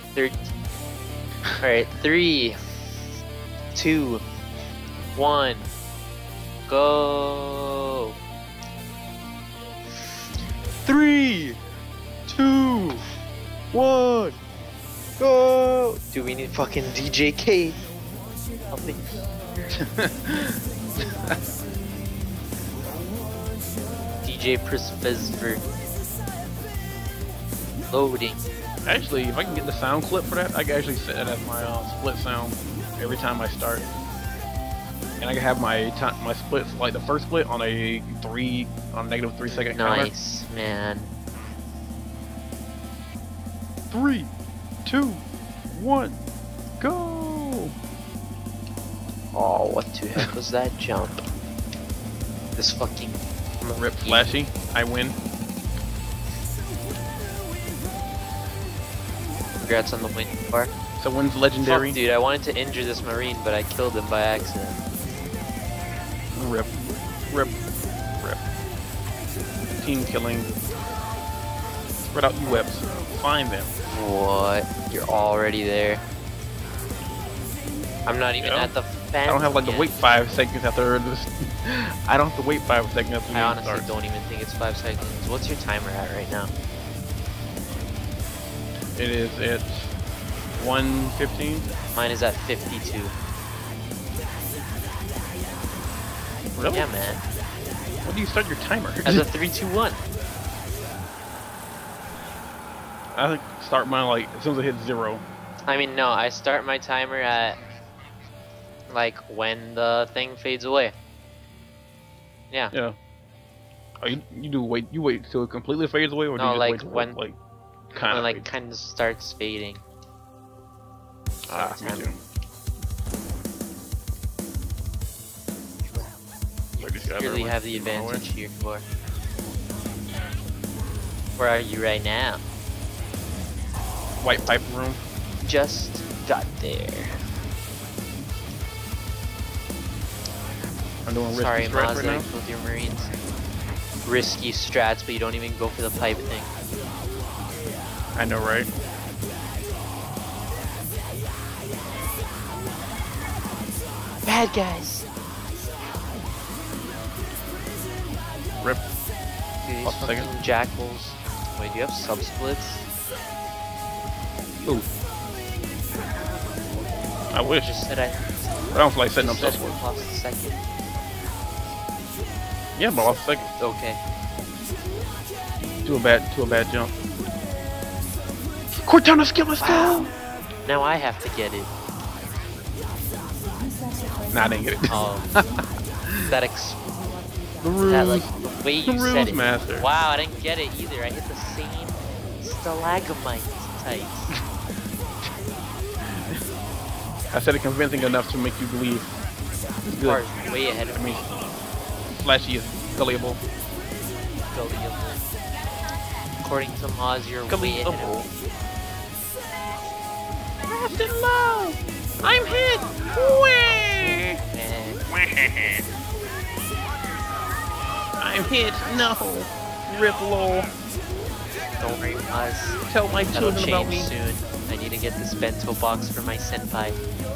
13. Alright, 3, 2, 1, go! 3, 2, 1, go! Do we need fucking DJ K? DJ Prisfesver. Loading. Actually, if I can get the sound clip for that, I can actually set it as my split sound every time I start. And I can have my splits, like the first split on a negative 3 second counter. Nice, man. 3, 2, 1, go! Oh, what the heck was that jump? This fucking Rip Flashy, I win. Congrats on the win, Bar. So win's legendary. Fuck, dude, I wanted to injure this Marine, but I killed him by accident. Rip. Rip. Rip. Team killing. Spread out your webs. Find them. What? You're already there. I'm not even at the fence. I don't have like to yet. wait 5 seconds after this. I don't have to wait 5 seconds after the I game honestly starts. don't even think it's 5 seconds. What's your timer at right now? It is at 1:15. Mine is at 52. Really? Yeah, man. When do you start your timer? As a 3, 2, 1. I think start mine like as soon as I hit 0. I mean, no, I start my timer at like when the thing fades away. Yeah. Yeah. Oh, you wait till it completely fades away, or do No, you just like wait till when- it, like When kind it of like kind of starts fading. me too. Like these guys Really are, have the like, far away. advantage here, for. Where are you right now? White pipe room. Just got there. I'm doing risky Sorry, strats Maz, right now. with your Marines. Risky strats, but you don't even go for the pipe thing. I know, right? Bad guys. Rip. Dude, these Pause a second. fucking jackals. Wait, do you have sub-splits? Ooh. I wish. Just said I. I don't feel like setting up Just stuff. said lost a second. Yeah, but off second. Okay. To a bad jump. Cortana skill is down. Now I have to get it. Nah, I didn't get it. Oh. that The rules. that like the way you rules said it. master. Wow, I didn't get it either. I hit the same stalagmite type. I said it convincing enough to make you believe. It's good. Part way ahead of I me. mean, Flashy is gullible. Gullible. According to Maz, you're way ahead of me. Fast and low. I'm hit. Whee! Man. I'm hit. No. Rip lol. Don't worry, Maz. Tell my That'll children about change me. soon. I need to get this bento box for my senpai.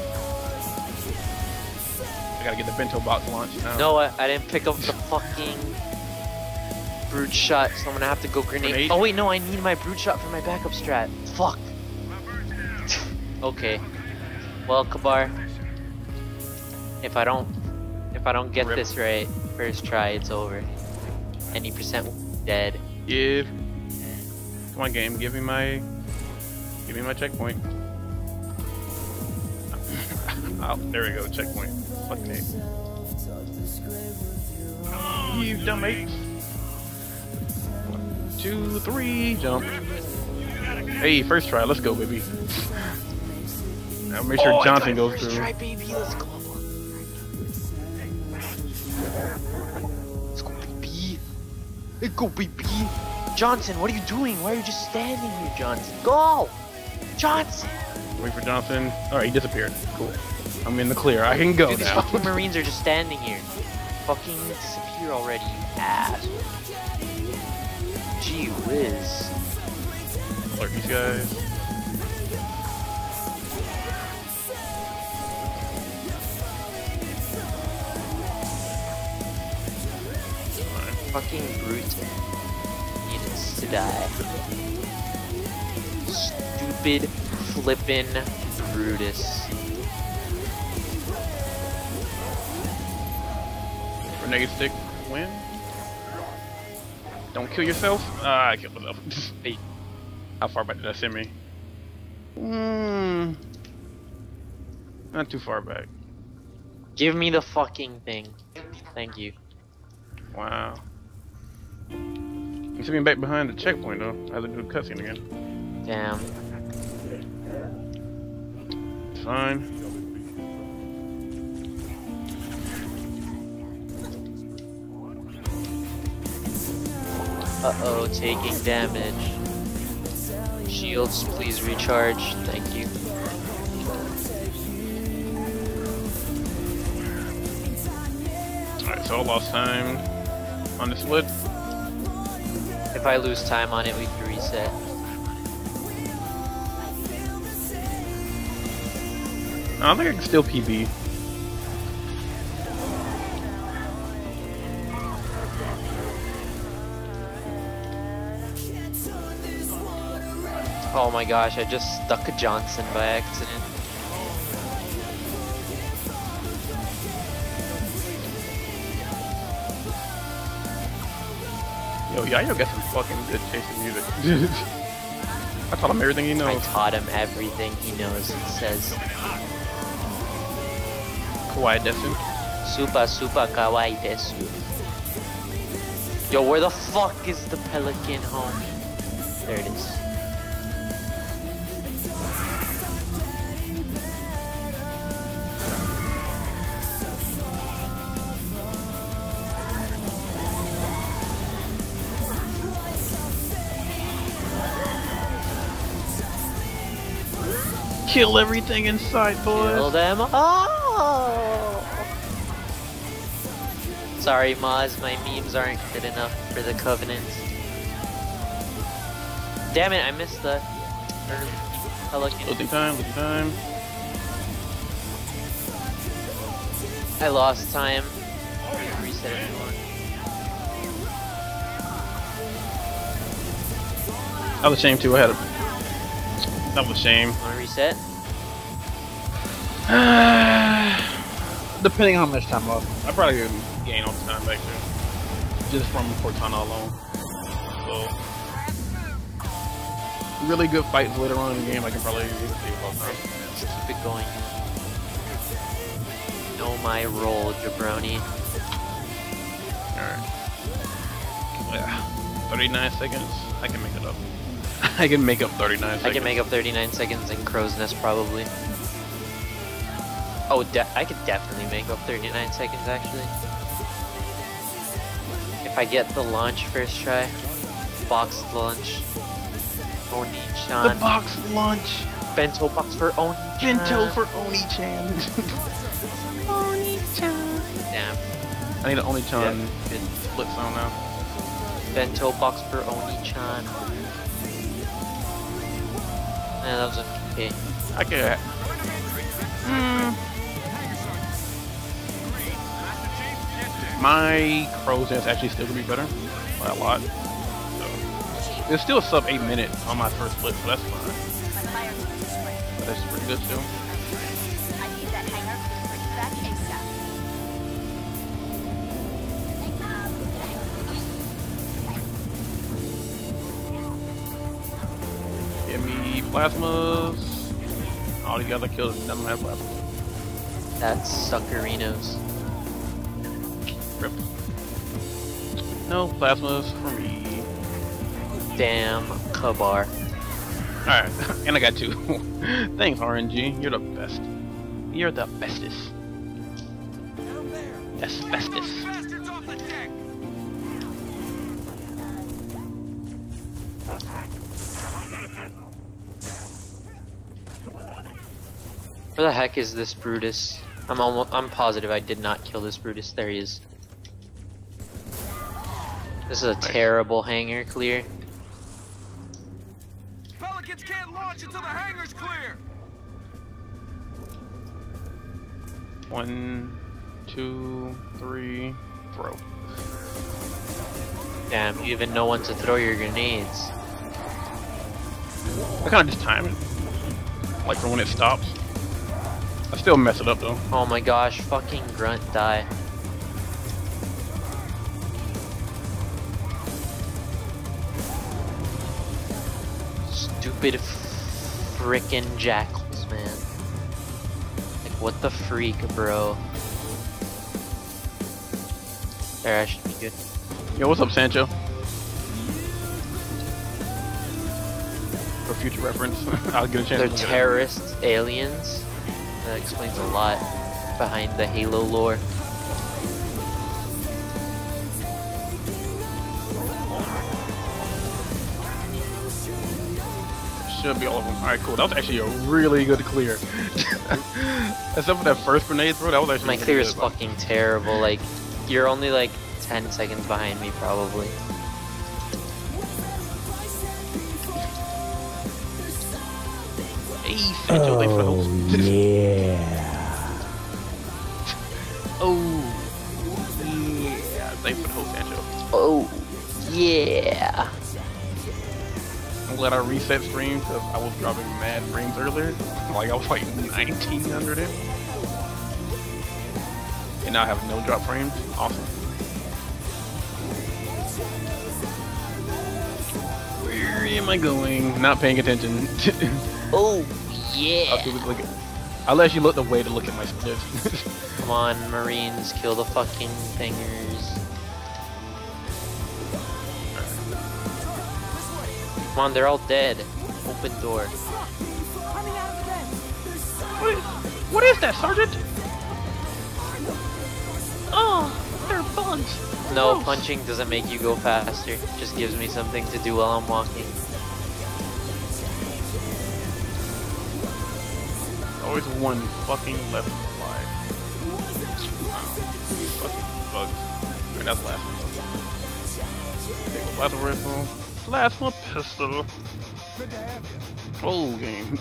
I gotta get the bento box launched now. No, I didn't pick up the fucking brute shot, so I'm gonna have to go grenade. Grenade? Oh wait, no, I need my brute shot for my backup strat. Fuck. Okay. Well, Kabar, if I don't get Rip. this right first try, it's over. Any percent dead. Give. Come on, game. Give me my checkpoint. Oh, there we go. Checkpoint. Fucking it. You dumb ape. 1, 2, 3, jump. Hey, first try. Let's go, baby. Now make sure Johnson goes First through. try, baby. Let's go. Let's go, baby. Let's go, baby. Johnson, what are you doing? Why are you just standing here, Johnson? Go! Johnson! Wait for Johnson. Alright, he disappeared. Cool. I'm in the clear. I can go Dude, these now. fucking Marines are just standing here. Fucking disappear already, you ass. Gee whiz. Alert these guys. Fucking brute needs to die. Stupid flippin' Brutus. Grenade stick win. Don't kill yourself. Ah, I killed myself. Hey, how far back did that send me? Not too far back. Give me the fucking thing. Thank you. Wow. You sent me back behind the checkpoint though. I have to do the cutscene again. Damn. It's fine. Uh-oh, taking damage. Shields, please recharge. Thank you. Alright, so I lost time on the split. If I lose time on it, we can reset. I think I can still PB. Oh my gosh, I just stuck a Johnson by accident. Yo, Yayo got some fucking good chasing music. I taught him everything he knows. I taught him everything he knows, it says. Kawaii desu. Super kawaii desu. Yo, where the fuck is the pelican home? There it is. Kill everything in sight, boys. Kill them all! Sorry, Maz, my memes aren't good enough for the Covenant. Damn it, I missed the early pelican. Losing time. I lost time. Reset if you want. That was a shame too. I had a. That was a shame. Wanna reset? Depending on how much time left, I probably could gain all the time back there. Just from Cortana alone. So, really good fights later on in the game, I can probably save all time. Just keep it going. Know my role, jabroni. Alright. Yeah. 39 seconds, I can make it up. I can make up 39 seconds. I can make up 39 seconds in Crow's Nest, probably. Oh, I could definitely make up 39 seconds, actually. If I get the launch first try. Box launch. Onii-Chan. The box launch! Bento Box for Onii-Chan. Bento for Onii-Chan. Onii-Chan. Damn. I need an Onii-Chan Good. split zone now. Bento Box for Onii-Chan. Yeah, that was okay. I could. My Crow's Nest actually still gonna be better by a lot. So it's still a sub 8 minutes on my first split, so that's fine. But that's pretty good still. Give me plasmas. All the other kills don't have plasmas. That's suckerinos. Rip. No plasmas for me. Damn, Kabar. Alright, and I got 2. Thanks, RNG. You're the best. You're the bestest. That's bestest. Where the heck is this Brutus? I'm positive I did not kill this Brutus. There he is. This is a terrible hangar clear. Pelicans can't launch until the hangar's clear. 1, 2, 3, throw. Damn, you even know when to throw your grenades. I kind of just time it, like for when it stops. I still mess it up though. Oh my gosh, fucking grunt die. Stupid frickin' jackals, man. Like, what the freak, bro? There, I should be good. Yo, what's up, Sancho? For future reference, I'll get a chance. They're to look at it. terrorists, aliens. That explains a lot behind the Halo lore. Should be all of them. Alright, cool. That was actually a really good clear. Except for that first grenade throw, that was actually My really clear good. is fucking terrible. Like, you're only like 10 seconds behind me, probably. Hey, Sancho, thanks for the host. Yeah. Oh, yeah. Thanks for the host, Sancho. Oh, yeah. I'm glad I reset stream because I was dropping mad frames earlier. Like, I was like 1900 in. And now I have no drop frames. Awesome. Where am I going? Not paying attention. Oh, yeah. I'll let you look the way to look at my splits. Come on, Marines, kill the fucking thingers. Come on, they're all dead. Open door. What is that, Sergeant? Oh, they're bugs. No, Gross. punching doesn't make you go faster. Just gives me something to do while I'm walking. Always one fucking left alive. Fucking bugs. And that's last one. Last rifle. Last one pistol. Oh, game.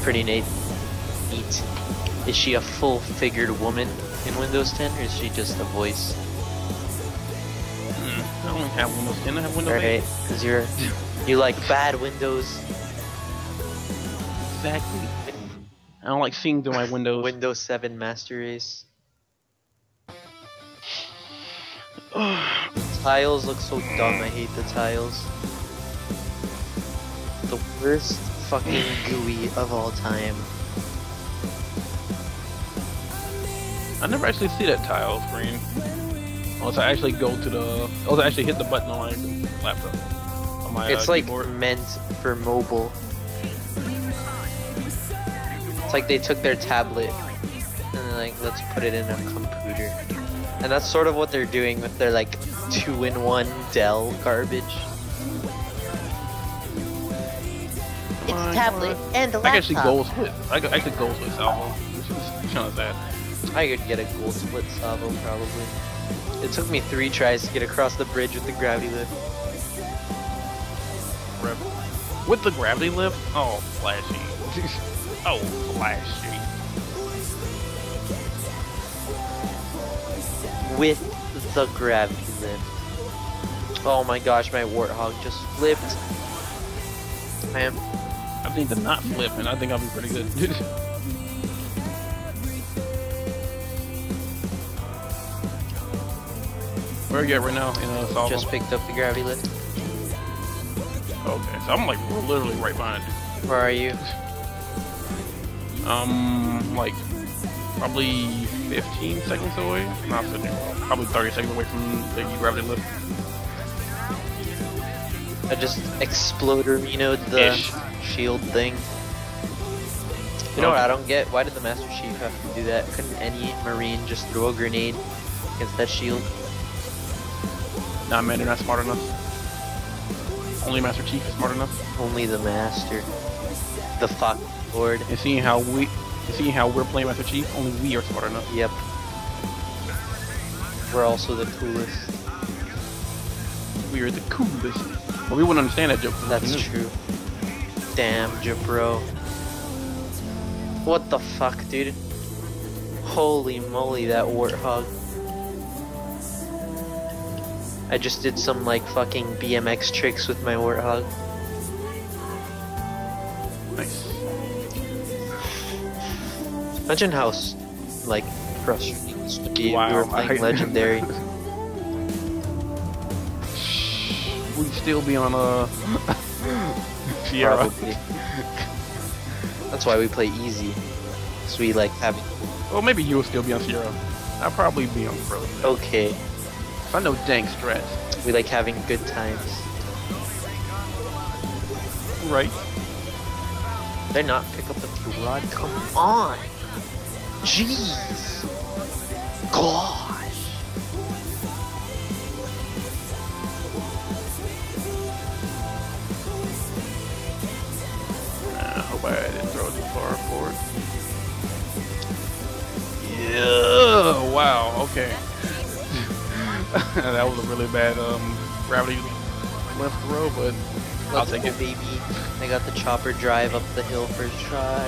Pretty neat. Is she a full-figured woman in Windows 10, or is she just a voice? I don't have Windows 10. I have Windows 8. Right, because you like bad Windows. Exactly. I don't like seeing through my windows. Windows 7 Master Race. Tiles look so dumb. I hate the tiles. The worst fucking GUI of all time. I never actually see that tile screen. Unless I actually go to the... Unless I actually hit the button on my laptop. On my It's like keyboard. meant for mobile. It's like they took their tablet and they're like, let's put it in a computer. And that's sort of what they're doing with their like 2-in-1 Dell garbage. It's a tablet and a laptop. I can actually goal split. I could actually goal split salvo. Which is kind of sad. I could get a goal split salvo probably. It took me 3 tries to get across the bridge with the gravity lift. With the gravity lift? Oh, flashy. Oh, flashy. With the gravity lift. Oh my gosh, my warthog just flipped. Man. I need to not flip, and I think I'll be pretty good. Where are you at right now in Salvo? Just picked up the gravity lift. Okay, so I'm like literally right behind you. Where are you? Like probably 15 seconds away. Not 15, probably 30 seconds away from the gravity lift. I just exploded, the Ish. shield thing. You know what I don't get? Why did the Master Chief have to do that? Couldn't any Marine just throw a grenade against that shield? Nah, man, they're not smart enough. Only Master Chief is smart enough. Only the Master. The fuck Lord. And seeing how we're playing Master Chief, only we are smart enough. Yep. We're also the coolest. We are the coolest. But we wouldn't understand that joke. That's true. Damn, Jabro. What the fuck, dude? Holy moly, that warthog. I just did some like fucking BMX tricks with my warthog. Nice. Imagine how like frustrating this would be if we were Wow, playing Legendary. We'd still be on Sierra. Probably. That's why we play easy. So we like have. Well, maybe you'll still be on Sierra. I'll probably be on Pro. Okay. I know dank strats. We like having good times. Right. Did I not pick up the fuel rod? Come on! Jeez! Gosh! I hope I didn't throw it too far forward. Yeah! Wow, okay. That was a really bad gravity lift throw, but I'll take it. Baby. I got the chopper drive up the hill first try.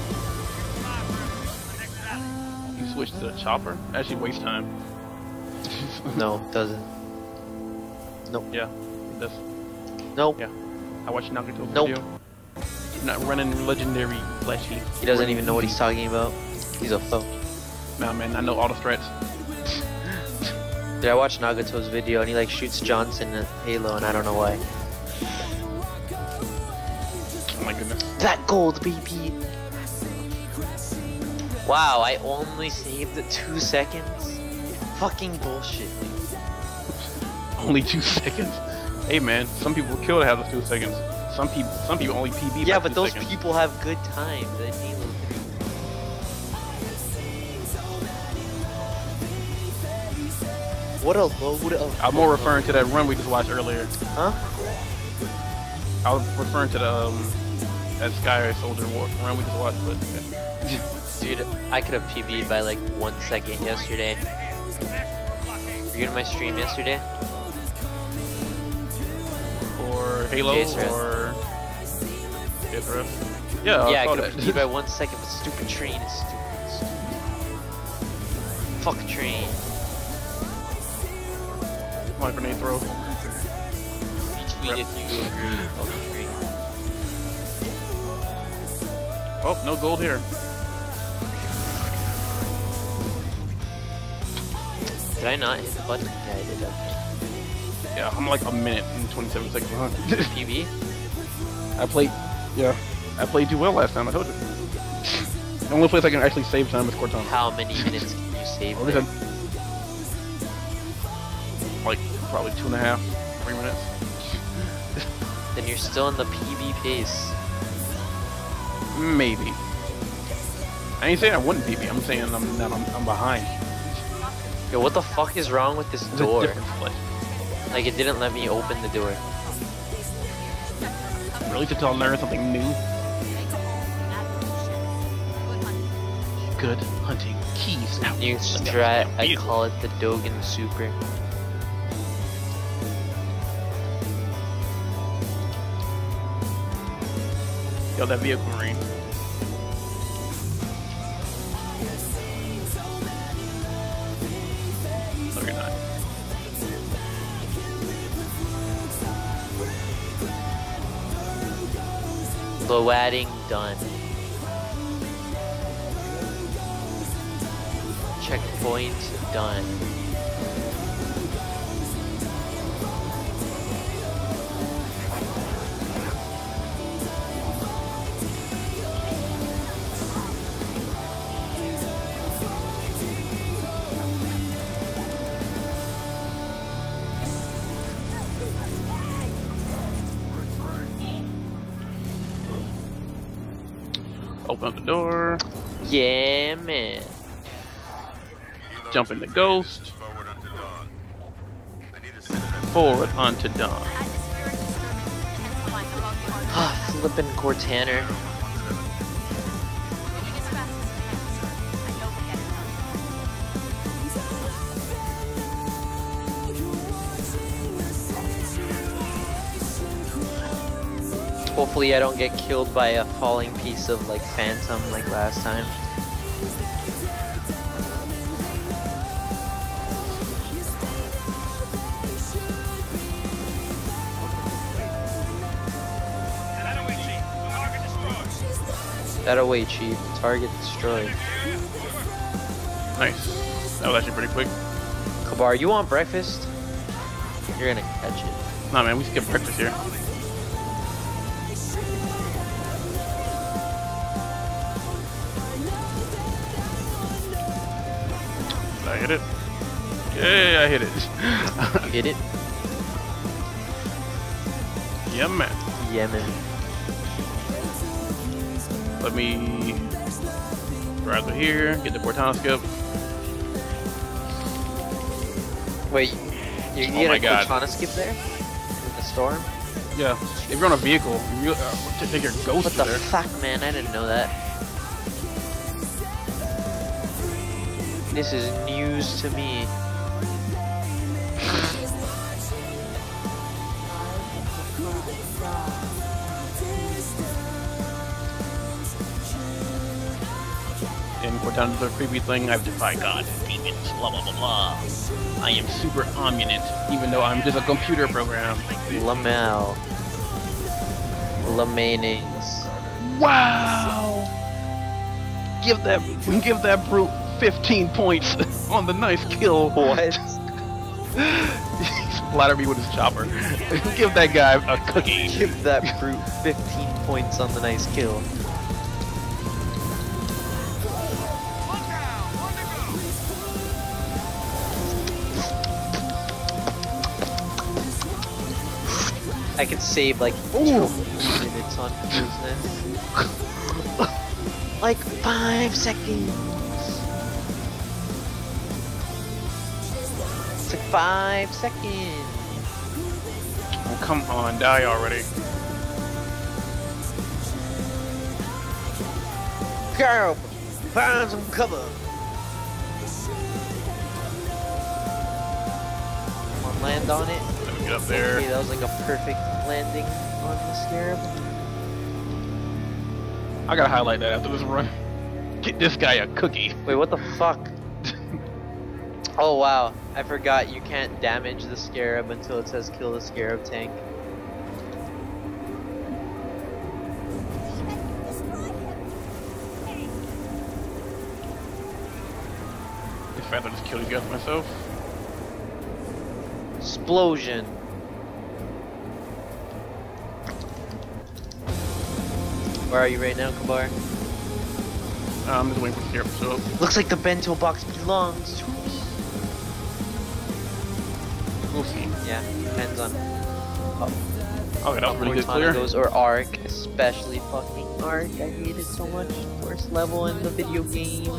You switched to the chopper? Actually wastes time. No, it doesn't. Nope. Yeah, it does. Nope. Yeah. I watched Nagato's Nope. video. You're not running legendary flashy. He doesn't even know what he's talking about. He's a foe. Nah, man, I know all the strats. Dude, I watched Nagato's video and he like shoots Johnson at Halo and I don't know why. Oh my goodness. That gold, baby! Wow, I only saved it 2 seconds? Fucking bullshit. Only 2 seconds. Hey man, some people kill to have those 2 seconds. Some people only PB. Yeah, by but 2 those seconds. people have good times at Halo 3. What a load of... I'm more referring to that run we just watched earlier. Huh? I was referring to the that Sky Soldier run we just watched, but yeah. Dude, I could have PB'd by like 1 second yesterday. Were you in my stream yesterday? Or Halo Jace Red. or Jace Red. Yeah, Yeah, I saw could have that. beat by 1 second, but stupid train is stupid. Fuck train. My grenade throw. Retweet if you agree. Fuck train. Oh, no gold here. Did I not hit the button? Yeah, I did. Okay. Yeah, I'm like a minute and 27 seconds behind. PB? I played too well last time, I told you. The only place I can actually save time is Cortana. How many minutes can you save? Or at least like probably 2.5, 3 minutes. Then you're still in the PB pace. Maybe. I ain't saying I wouldn't PB. I'm saying I'm behind. Yo, what the fuck is wrong with this It's a door? different split. Like, it didn't let me open the door. Really, to tell learn something new. Good hunting keys. Now. New strat, I call it the Dogen Super. Yo, that vehicle marine. No, you're not. Low-adding done. Checkpoint done. Open up the door. Yeah, man. Jump in the ghost. Forward onto dawn. Flippin' Cortaner. Hopefully I don't get killed by a falling piece of like phantom like last time. That away, Chief. Target destroyed. Nice. That was actually pretty quick. Kabar, you want breakfast? You're gonna catch it. Nah, man, we skip breakfast here. Did I hit it? Yeah, I hit it. You hit it? Yeah, man. Yeah, man. Let me drive to here, get the Cortana skip. Wait, you Oh get my a God. Cortana skip there? In the storm? Yeah, if you're on a vehicle, you take your ghost What the there. fuck, man? I didn't know that. This is news to me. In Cortana's the creepy thing, I've defied God, demons, blah blah blah blah. I am super omniscient, even though I'm just a computer program. Lamel. Lamanings. Wow! Give that brute 15 points on the nice kill. What? He splattered me with his chopper. Give that guy a cookie. Give that brute 15 points on the nice kill. I could save like 2 minutes on business. Like 5 seconds. It's like 5 seconds. Oh, come on, die already. Girl, find some cover. Come on, land on it. Let me get up there. Okay, that was like a perfect landing on the scarab. I gotta highlight that after this run. Get this guy a cookie. Wait, what the fuck? Oh wow, I forgot you can't damage the scarab until it says kill the scarab tank. In fact, I just killed these guys myself. Explosion. Where are you right now, Kabar? I'm just waiting for the scarab to show up. Looks like the bento box belongs to me. We'll see. Yeah, depends on Okay, that was really good clear. goes, or Arc, especially fucking Arc. I hate it so much. Worst level in the video game.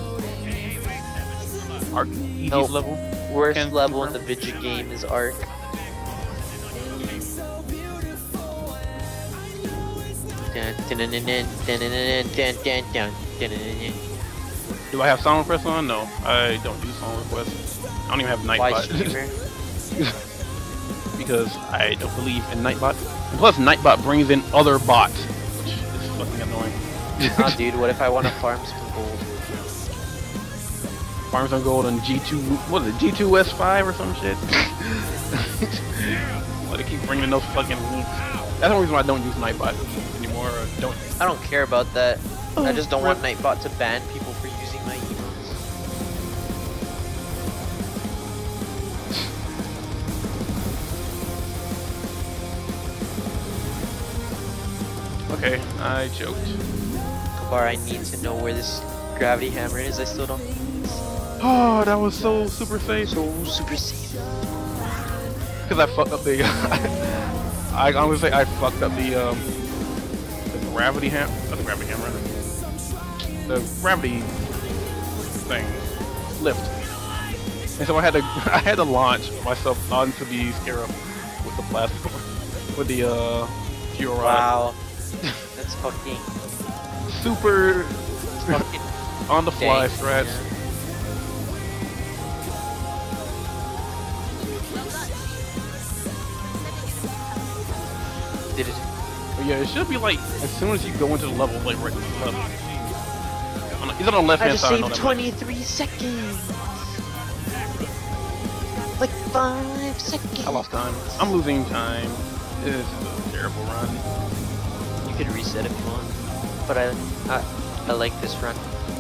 Arc easiest Nope. level. Worst Can level in the confirm. video game is Arc. Do I have song requests on? No, I don't do song requests. I don't even have Why Nightbot. streamer? Because I don't believe in Nightbot. And plus, Nightbot brings in other bots, which is fucking annoying. Nah, dude, what if I want to farm some gold? Farms on gold and G2, what is it, G2S5 or some shit? Why they keep bringing in those fucking links? That's the reason why I don't use Nightbot anymore. Or don't. I don't care about that. I just don't want Nightbot to ban people for using my emotes. Okay, I joked. Kabar, I need to know where this gravity hammer is. I still don't. Oh, that was so super safe. So super safe. Because I fucked up the. I honestly say I fucked up the gravity hammer. Not the gravity hammer. The gravity thing lift. And so I had to launch myself onto the scarab with the platform with the fuel rod. Wow. That's fucking Super fucking on the fly dang, strats. man. Did it? But yeah, it should be like as soon as you go into the level, like right level. Is it on the left I hand just side? saved 23 seconds. Like 5 seconds. I lost time. I'm losing time. This is a terrible run. You could reset if you want, but I like this run.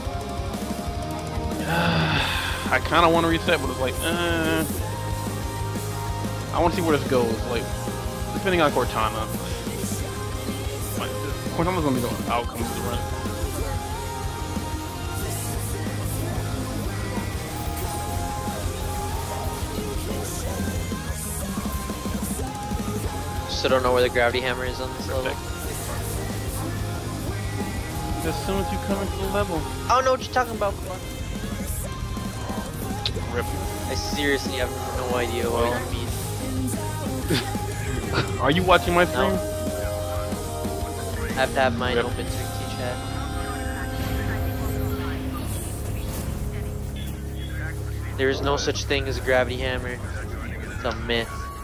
I kind of want to reset, but it's like, I want to see where this goes. Like, depending on Cortana. Like, Cortana's gonna be the outcome of the run. Just don't know where the gravity hammer is on this level. As soon as you come into the level. I don't know what you're talking about. Come on. Rip. I seriously have no idea what you mean. Are you watching my stream? No. I have to have mine Rip. open to chat. There is no such thing as a gravity hammer. It's a myth.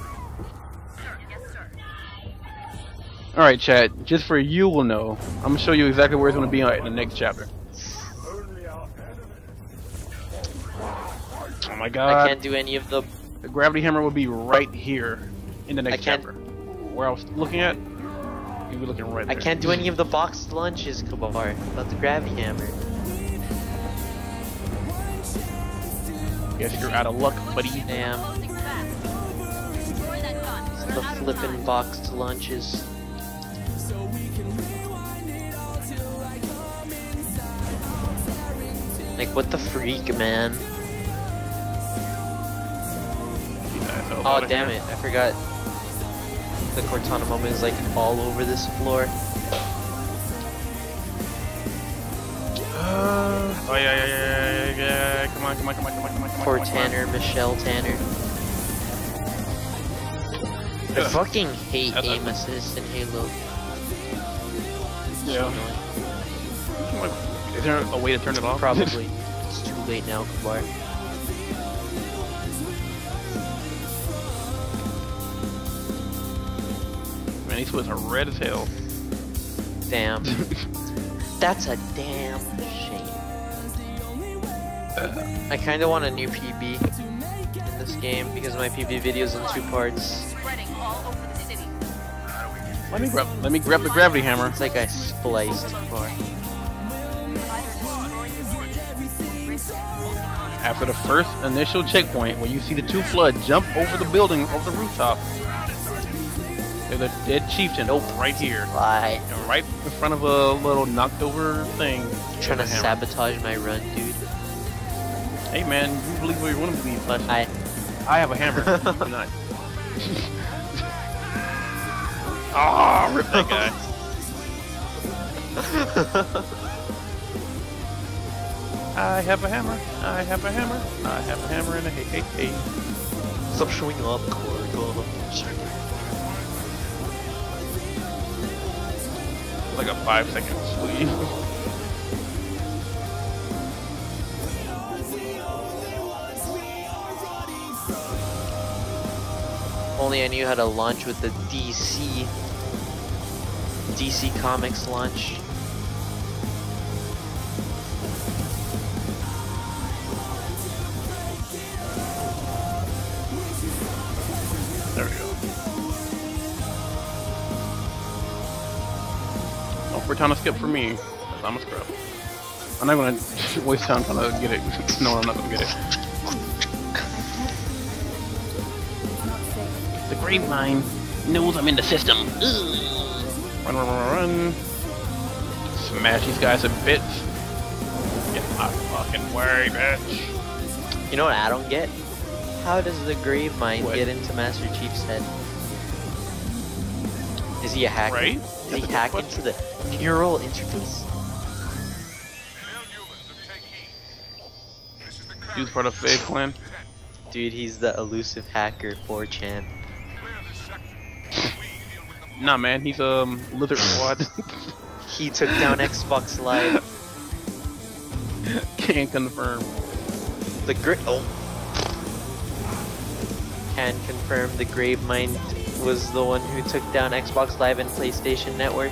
Alright, chat. Just for you will know, I'm gonna show you exactly where it's gonna be in the next chapter. Oh my god. I can't do any of the. The gravity hammer will be right here in the next I can't- chapter. Where I was looking at, you'll be looking right I there. can't do any of the boxed lunches, Kabar. About the gravity hammer. Guess you're out of luck, buddy. Damn. The flippin' boxed lunches. Like, what the freak, man? Oh, damn it. I forgot. The Cortana moment is, like, all over this floor. Oh yeah. Come on. Poor Tanner, Michelle Tanner. I fucking hate That's aim not- assist in Halo. Yeah. Is there a way to turn it off? Probably. It's too late now, Kabar. Man, these splits are red as hell. Damn. That's a damn shame. I kind of want a new PB in this game because my PB video's in 2 parts. Spreading all over the city. Let me grab the gravity hammer. It's like I spliced too far. After the first initial checkpoint, when you see the 2 Flood jump over the building, over the rooftop, there's a dead chieftain. Oh, right here. Why? And right in front of a little knocked over thing. Trying to Hammer. sabotage my run, dude. Hey man, you believe what you want to believe, Flash. I have a hammer. Not. Ah, rip that guy. I have a hammer. I have a hammer. I have a hammer and a hey. Stop showing up, Corey. Go on. Like a 5-second sleeve. Only I knew how to launch with the DC Comics launch. There we go. No more time to skip for me, because I'm a scrub. I'm not gonna waste time trying to get it. No, I'm not gonna get it. The grapevine knows I'm in the system. Run. Smash these guys a bit. Get my fucking way, bitch. You know what I don't get? How does the grave mine What? get into Master Chief's head? Is he a hacker? Right? Did he hack into the neural interface? He's part of Faye Clan. Dude, he's the elusive hacker 4chan. Nah, man, he's Lizard Squad. He took down Xbox Live. Can't confirm. Can confirm the grave mine was the one who took down Xbox Live and PlayStation Network.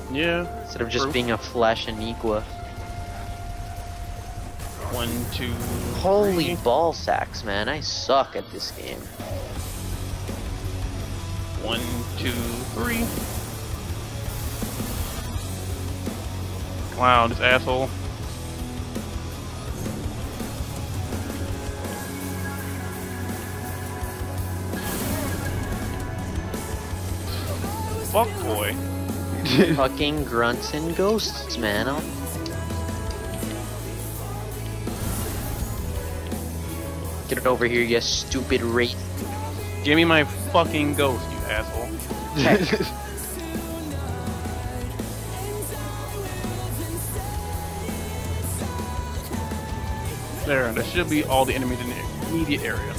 Yeah. Instead of just True. being a Flash Aniqua. 1, 2, Holy 3. ball sacks, man. I suck at this game. 1, 2, 3. Wow, this asshole. Fuck boy. Fucking grunts and ghosts, man. Get it over here, you stupid wraith. Give me my fucking ghost, you asshole. There should be all the enemies in the immediate area.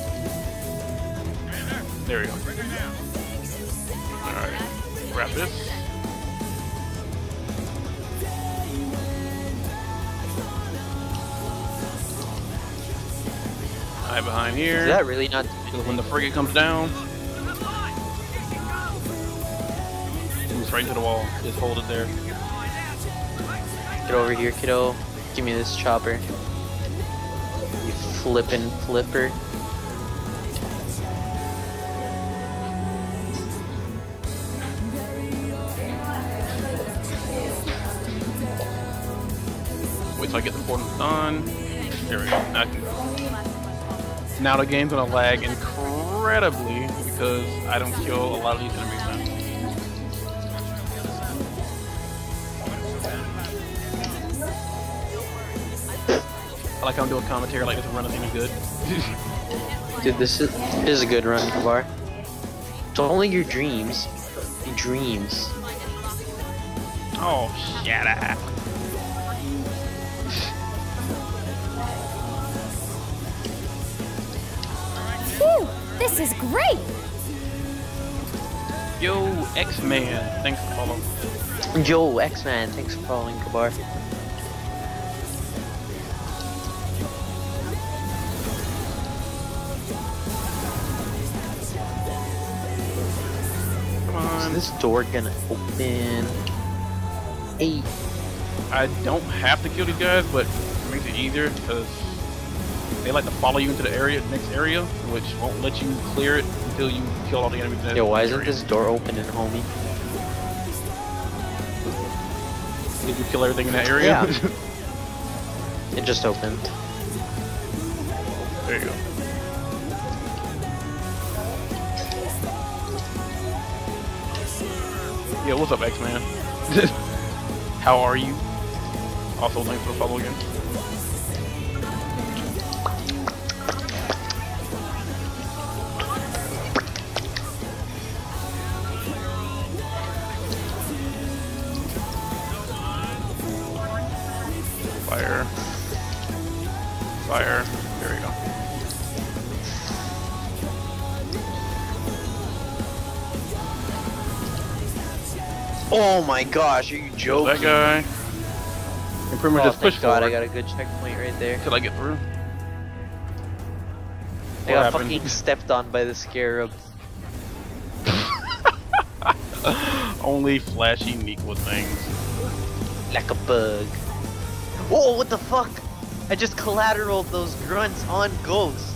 There we go. Alright, grab this. Hide behind here. Is that really not So when the frigate comes down, moves right to the wall. Just hold it there. Get over here, kiddo. Give me this chopper. You flippin' flipper. Wait till I get the portal done. There we go. Now the game's gonna lag incredibly because I don't kill a lot of these enemies now. I like how I'm doing commentary like this run is any good. Dude, this is a good run, Kabar. It's only your dreams. Your dreams. Oh, shut up. Phew, this is great! Yo, X-Man, thanks for following. Yo, X-Man, thanks for following, Kabar. Come Is on. this door gonna open? 8. I don't have to kill these guys, but it makes it easier because they like to follow you into the next area, which won't let you clear it until you kill all the enemies. Yo, why isn't this door opening, homie? Did you kill everything in that area? Yeah. It just opened. There you go. Yeah, what's up, X-Man? How are you? Also, thanks for the follow again. Fire. Fire. There we go. Oh my gosh, are you Kill joking? that guy. And pretty much Oh, just push thank God, I forward got a good checkpoint right there. till I get through. I got happened? fucking stepped on by the scarab. Only flashy Niqua things. Like a bug. Oh, what the fuck? I just collateraled those grunts on ghosts.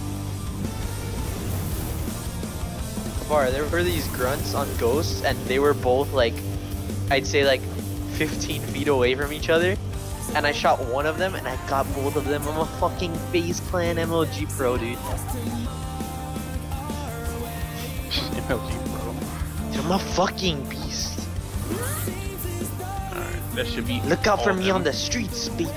Bar, there were these grunts on ghosts, and they were both like, I'd say like 15 feet away from each other. And I shot one of them, and I got both of them. I'm a fucking FaZe Clan MLG pro, dude. MLG, bro. Dude, I'm a fucking beast. Alright, that should be. Look out all for of me them. on the streets, baby.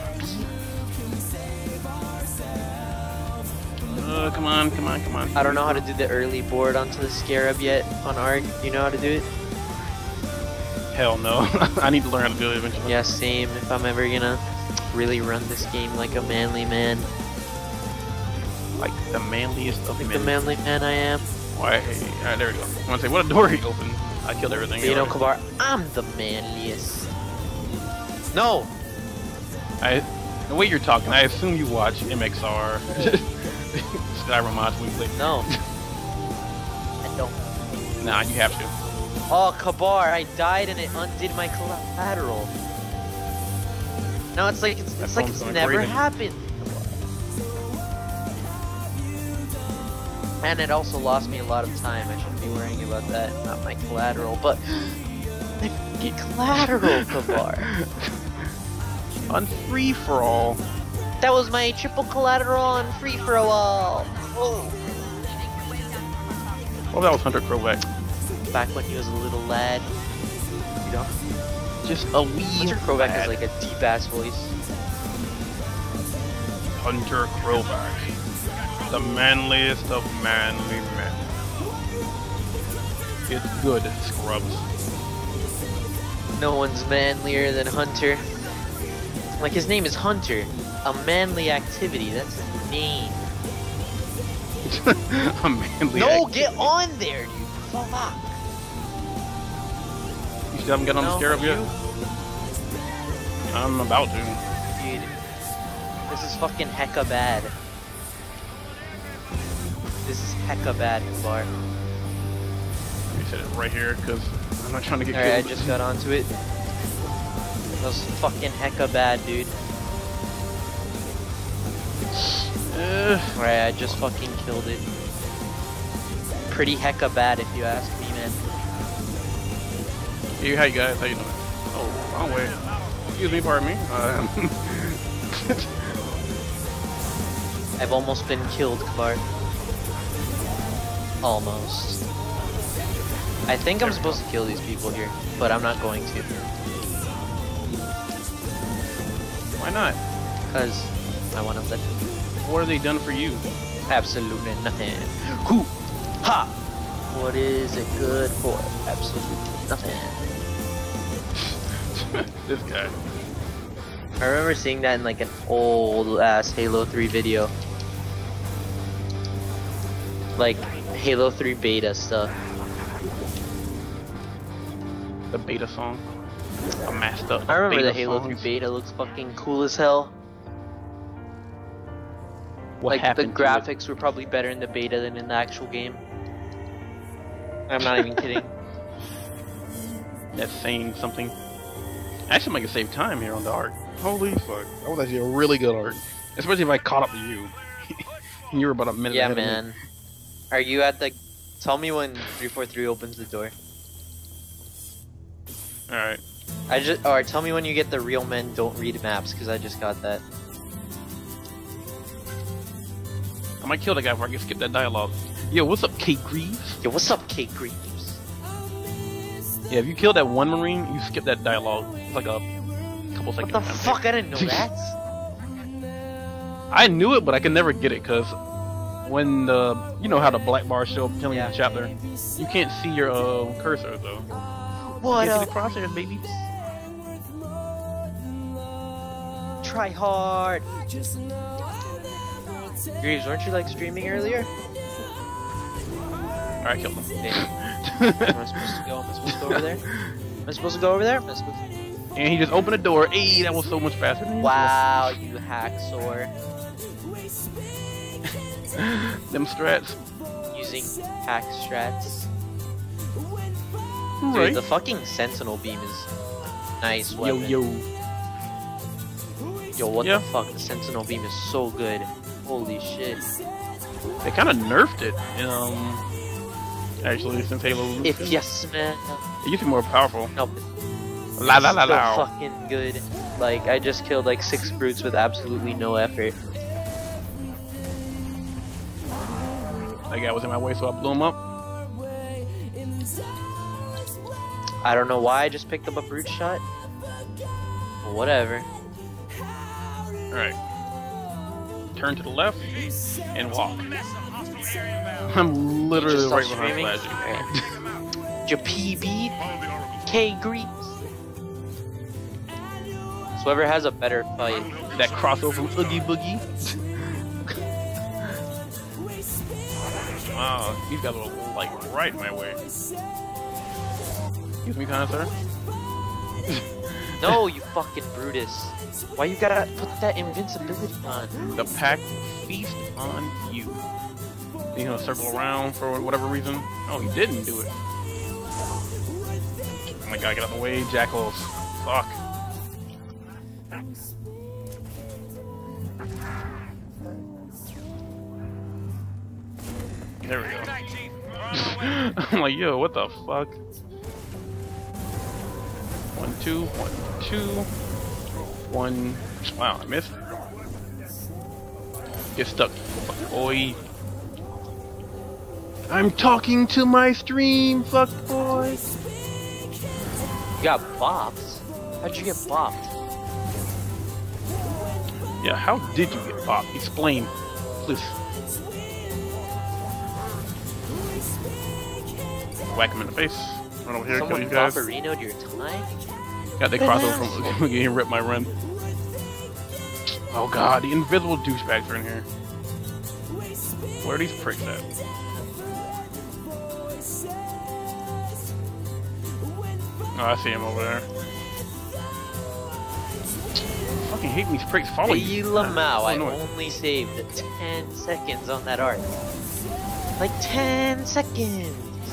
Come on, come on, come on. I don't know how to do the early board onto the scarab yet on ARG. Do you know how to do it? Hell no. I need to learn how to do it eventually. Yeah, same. If I'm ever gonna really run this game like a manly man, Like the manliest of like men. the manly man I am. Why? Alright, there we go. I want to say, what a door he opened. I killed everything. You know, already. Kabar, I'm the manliest. No! The way you're talking, I assume you watch MXR. Skyrim mods we play. No. I don't. Nah, you have to. Oh, Kabar, I died and it undid my collateral. No, it's like it's never happened. And it also lost me a lot of time. I shouldn't be worrying about that, not my collateral. But I get collateral, Kabar. On free for all. That was my triple collateral on free for a while. Oh. Oh, that was Hunter Crowback. Back when he was a little lad. You know? Just a wee Hunter Crowback is like a deep ass voice. Hunter Crowback. The manliest of manly men. It's good, scrubs. No one's manlier than Hunter. Like, his name is Hunter. A manly activity, that's his name. A manly No, activity. get on there, dude. Fuck. You still haven't got on the scarab yet? I'm about to. Dude, this is fucking hecka bad. This is hecka bad, Bar. You said it right here, because I'm not trying to get Alright, I killed. just got onto it. That was fucking hecka bad, dude. Alright, I just fucking killed it. Pretty hecka bad, if you ask me, man. Hey, how you guys? How you doing? Oh, wrong way. Excuse me, pardon me. I've almost been killed, Kabar. Almost. I think I'm supposed to kill these people here, but I'm not going to. Why not? Because I want to let them. What have they done for you? Absolutely nothing. Hoo! Ha! What is it good for? Absolutely nothing. This guy. I remember seeing that in like an old ass Halo 3 video. Like Halo 3 beta stuff. The beta song. A master. I remember beta the Halo 3 songs. beta looks fucking cool as hell. What Like the happened to it? graphics were probably better in the beta than in the actual game. I'm not even kidding. That's saying something. Actually, make it save time here on the art. Holy fuck. That was actually a really good art. Especially if I caught up to you. You were about a minute Yeah, ahead of me. man. Are you at the... Tell me when 343 opens the door. Alright. Or tell me when you get the real men don't read maps, because I just got that. I might kill the guy before I can skip that dialogue. Yo, what's up, Kate Greaves? Yo, what's up, Kate Greaves? Yeah, if you kill that one Marine, you skip that dialogue. It's like a couple seconds. What the fuck? I didn't know that. I knew it, but I could never get it, because when the... You know how the black bars show up telling you the chapter? You can't see your cursor, though. What You can't up? see the crosshairs, baby. Try hard. Greaves, weren't you like streaming earlier? Alright, kill him. Am I supposed to go? Am I supposed to go over there? Am I supposed to go over there? Am I supposed to... And he just opened the door. Hey, that was so much faster than Wow, you hacksaw. them strats. Using hack strats. Dude, Right. the fucking sentinel beam is nice Yo, weapon. yo. Yo, what Yeah. the fuck? The sentinel beam is so good. Holy shit. They kind of nerfed it. Actually, since Halo. If yes, man. It used to be more powerful. No, but La la la still la. fucking good. Like, I just killed like 6 brutes with absolutely no effort. That guy was in my way, so I blew him up. I don't know why I just picked up a brute shot. But whatever. Alright. Turn to the left and walk. I'm literally Just right stop behind streaming? Flashy. Your PB? K Greaves. So whoever has a better fight. That crossover from Oogie Boogie. Wow, these guys were like right my way. Excuse me, kind sir. No, you fucking Brutus. Why you gotta put that invincibility on? The pack feast on you. He's gonna circle around for whatever reason. Oh, he didn't do it. my god, get out of the way, jackals. Fuck. There we go. I'm like, yo, what the fuck? 1, 2, 1, 2. 1. Wow, I missed. Get stuck. Fuck boy. I'm talking to my stream, fuck boy. You got bopped? How'd you get bopped? Yeah, how did you get bopped? Explain, please. Whack him in the face. Run over here, kill Someone these guys. bopperino'd your time? Got they crossover from getting ripped my run. Oh god, the invisible douchebags are in here. Where are these pricks at? Oh, I see him over there. I fucking hate these pricks following Hey, you. Lamau, I annoying. only saved 10 seconds on that arc. Like 10 seconds!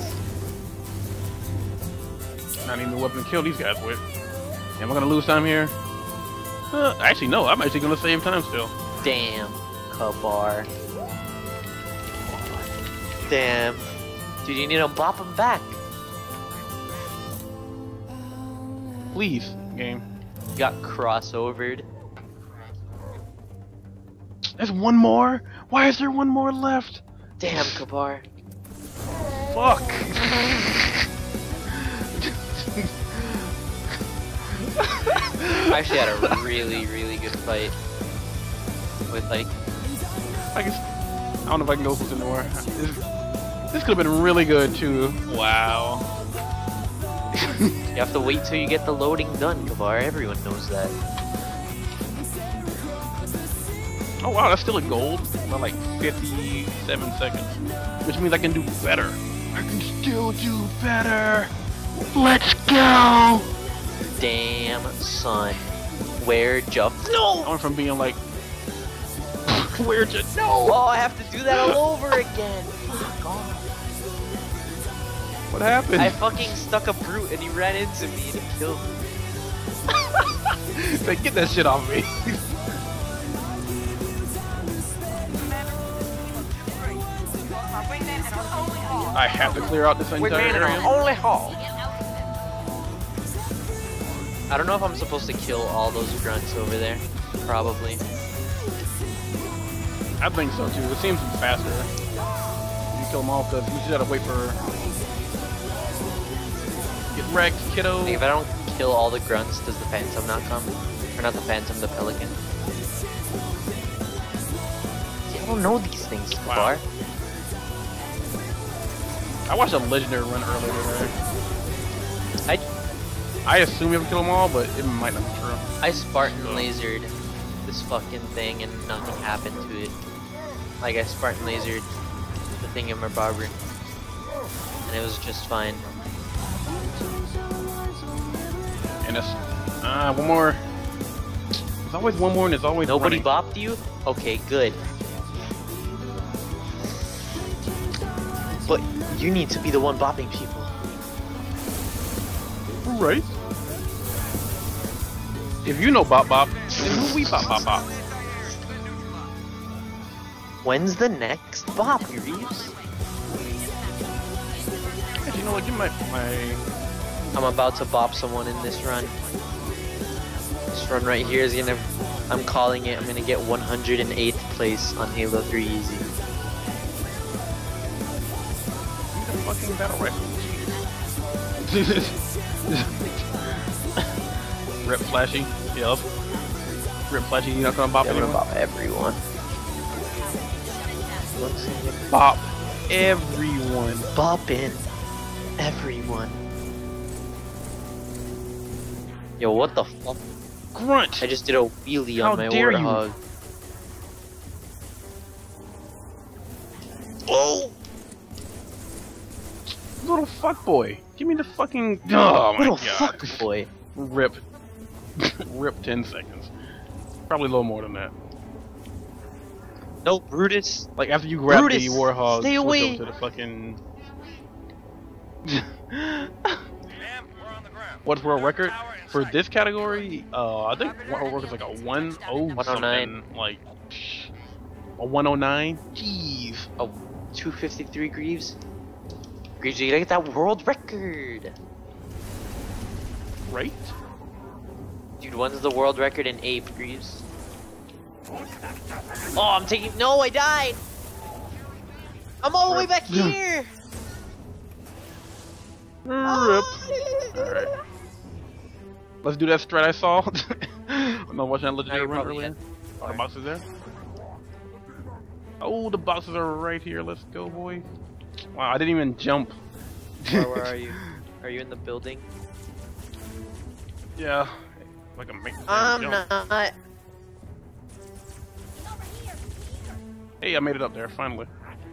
Not even a weapon to kill these guys with. Am I gonna lose time here? Actually, no. I'm actually gonna save time still. Damn, Kabar. Damn. Dude, you need to bop him back. Please, game. You got crossovered. There's one more? Why is there one more left? Damn, Kabar. Fuck. I actually had a really, really good fight. With like... I don't know if I can go through the door. This could have been really good too. Wow. You have to wait till you get the loading done, Kabar. Everyone knows that. Oh wow, that's still a gold. About like 57 seconds. Which means I can do better. I can still do better. Let's go! Damn, son. Where'd you... No! I went from being like... Where'd you... No! Oh, I have to do that all over again. Fuck off. What happened? I fucking stuck a brute and he ran into me and he killed me. Like, get that shit off me. I have to clear out this entire area. only hall. I don't know if I'm supposed to kill all those grunts over there. Probably. I think so too. It seems faster. You kill them all because you just gotta wait for... Get wrecked, kiddo. Like, if I don't kill all the grunts, does the phantom not come? Or not the phantom, the pelican? See, I don't know these things, Kabar. Wow. I watched a legendary run earlier today. I assume you have to kill them all, but it might not be true. I Spartan lasered this fucking thing and nothing happened to it. Like I Spartan lasered the thing in my barber. And it was just fine. And it's one more. There's always one more, and there's always Nobody running. bopped you? Okay, good. But you need to be the one bopping people. Right. If you know bop bop, then who we bop bop bop? When's the next bop, Reeves? Actually, you know what? Give my I'm about to bop someone in this run. This run right here is gonna... I'm calling it. I'm gonna get 108th place on Halo 3 Easy. fucking battle rifle. Rip Flashy. Yep. Rip Flashy, you're not gonna bop anyone? Bop everyone. Bop everyone. Bopping everyone. Yo, what the fuck? Grunt! I just did a wheelie How on my dare you. warthog. Oh! Little fuckboy. Give me the fucking... Oh my Little god. fuck boy. Rip. Rip 10 seconds. Probably a little more than that. No, Brutus. Like after you grab Brutus, the warthog, stay switch away. over to the fucking... Ma'am, we're on the ground. What's world record for this category? I think world record is like a 1-0 109. something, like a 109. Jeez. Oh, 253 Greaves. Greaves, you gotta get that world record. Right? Dude, when's the world record in ape, Greaves? Oh, I'm taking. No, I died. I'm all the way back here. Rip. Alright. Let's do that strat I saw. I'm not watching that legendary run earlier. Oh, the box is there. Oh, the boxes are right here. Let's go, boy. Wow, I didn't even jump. Where are you? Are you in the building? Yeah. Like a make I'm jump. not. Hey, I made it up there, finally.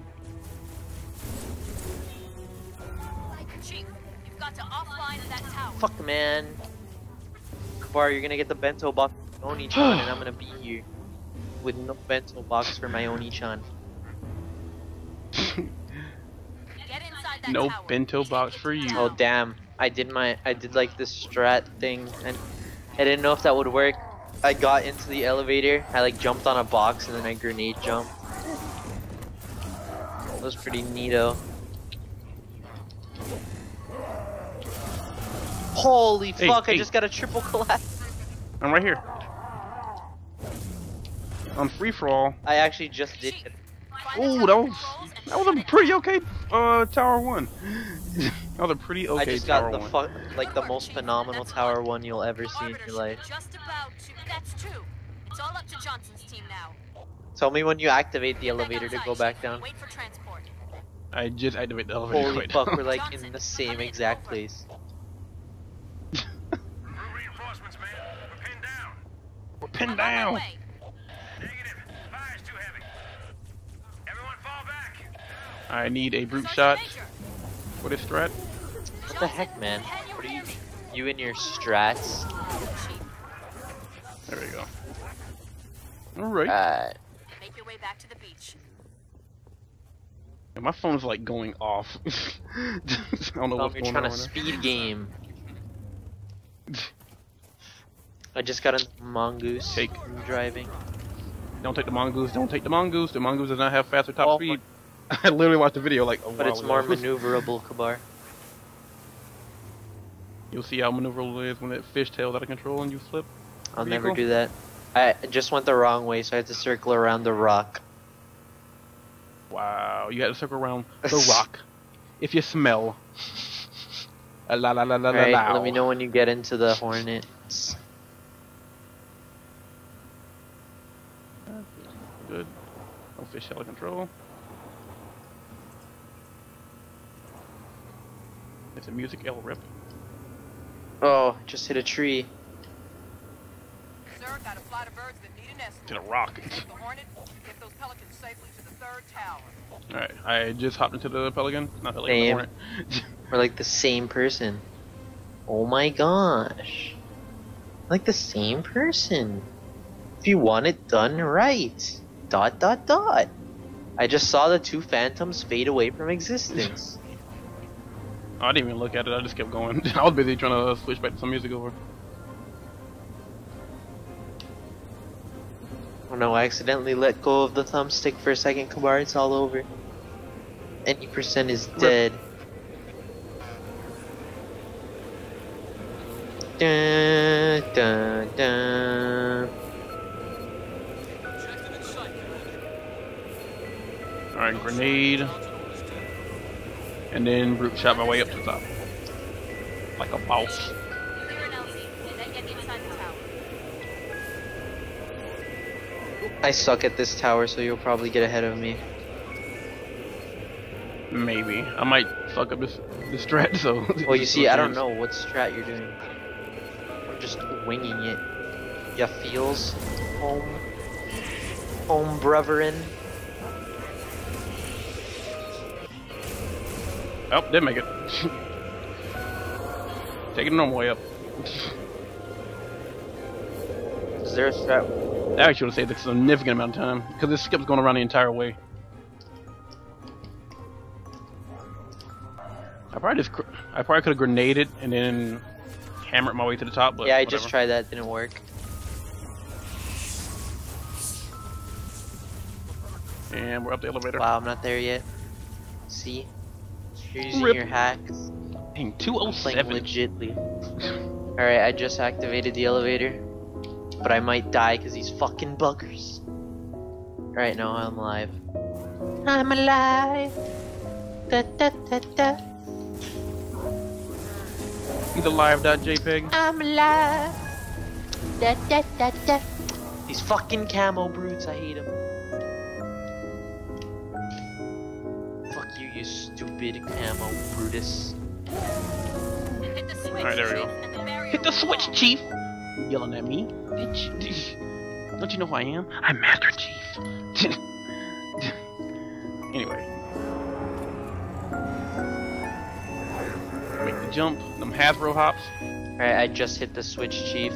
Chief, you've got to offline that tower. Fuck, man. Kabar, you're gonna get the bento box for Onii-Chan, and I'm gonna be here with no bento box for my Onii-Chan. Get inside that No tower. bento box for you. Oh damn! I did like this strat thing, and I didn't know if that would work. I got into the elevator, I like jumped on a box, and then I grenade jumped. That was pretty neato. Holy Hey, fuck! hey. I just got a triple collapse. I'm right here. On free for all. I actually just did it. Oh, that was a pretty okay tower one. That was a pretty okay I just tower got the one. like the most phenomenal tower one you'll ever see in your life. Just about to. That's two. It's all up to Johnson's team now. Tell me when you activate the elevator to go back down. Wait for transport. I just activated the elevator Holy right fuck, now. we're like in the same exact place. Reinforcements, man. We're pinned down. We're pinned I'm on my down. way. Negative. Fire's too heavy. Everyone fall back. I need a brute Sergeant shot Major, for this strat. What the heck, man? What are you? You and your strats? There we go. Alright. Make your way back to the beach. My phone's like going off. I don't know what's You're going trying on to right speed game. I just got a mongoose. Take. I'm driving. now. Don't take the mongoose. Don't take the mongoose. The mongoose does not have faster top Oh speed. I literally watched the video like a But while it's ago. more maneuverable, Kabar. You'll see how maneuverable it is when it fishtails out of control and you flip. I'll Vehicle. never do that. I just went the wrong way, so I had to circle around the rock. Wow, you got to circle around the rock. If you smell. La la la la la Alright, la. let me know when you get into the Hornets. Good. No fish out of control. It's a music L rip. Oh, just hit a tree. Sir, got a flight of birds that need an escort. To the rock. Take the Hornet, get those pelicans safely to the third tower. Alright, I just hopped into the Pelican. Not the Same. Hornet. We're like the same person. Oh my gosh. Like the same person. If you want it done right. ... I just saw the two phantoms fade away from existence. I didn't even look at it, I just kept going. I was busy trying to switch back to some music over. Oh no, I accidentally let go of the thumbstick for a second, Kabar, it's all over. Any percent is dead. Dun, dun, dun. Alright, grenade. And then brute shot my way up to the top. Like a boss. Clear an LZ, and then get inside the tower. I suck at this tower, so you'll probably get ahead of me. Maybe. I might fuck up this strat, so... Well, you see, I don't know what strat you're doing. I'm just winging it. Ya feels? Home brethren. Oh, didn't make it. Taking the normal way up. Is there a strat? I actually would say that's a significant amount of time, because this skip's going around the entire way. I probably could have grenaded and then hammered my way to the top, but Yeah, I whatever. just tried that, didn't work. And we're up the elevator. Wow, I'm not there yet. See? You're using Rip. your hacks. Dang, Playing 207. legitly. Alright, I just activated the elevator. But I might die because these fucking buggers. Right now, I'm alive. I'm alive. Da, da, da, da. Either live.jpg. I'm alive. Da, da, da, da. These fucking camo brutes, I hate them. Fuck you, you stupid camo Brutus. Hit the switch. Alright, there we go. And the barrier Hit the will switch, fall. Chief! You yelling at me? Don't you know who I am? I'm Master Chief. Anyway. Make the jump. Them Hasbro hops. Alright, I just hit the switch, Chief.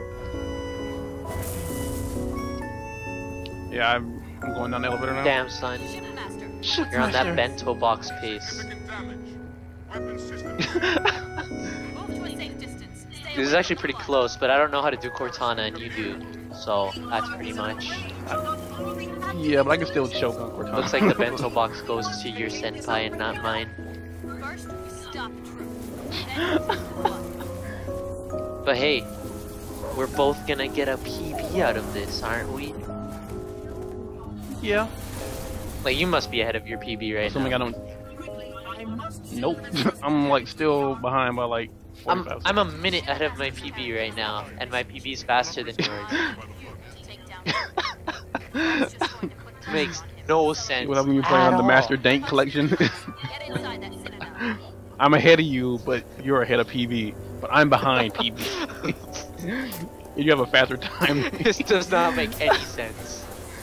Yeah, I'm going down the elevator now. Damn, son. Shipmaster. You're on that Bento Box pace. Significant damage. Weapon system. Move to a safe distance. Stay This is away actually from pretty the floor. close, but I don't know how to do Cortana and you do. So, that's pretty much. Yeah, but I can still choke on Cortana. Looks like the Bento Box goes to your senpai and not mine. First, we stop the truth. Then we take the blood. But hey, we're both gonna get a PB out of this, aren't we? Yeah. Like, you must be ahead of your PB right Assuming now. I don't. Nope. I'm like still behind by like 45 I'm a minute ahead of my PB right now, and my PB is faster than yours. Take down the It's just going to put time Makes on him. no sense. What happened when you play on at the all. Master Dank collection? Get inside that citadel. I'm ahead of you, but you're ahead of PB. But I'm behind PB. You have a faster time. This does not make any sense.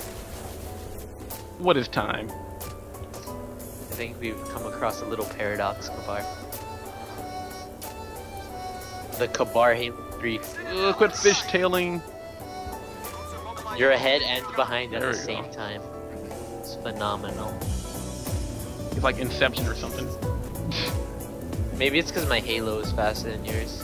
What is time? I think we've come across a little paradox, Kabar. The Kabar Halo 3. Quit fishtailing. You're ahead and behind at There the we same go. time. It's phenomenal. It's like Inception or something. Maybe it's because my Halo is faster than yours.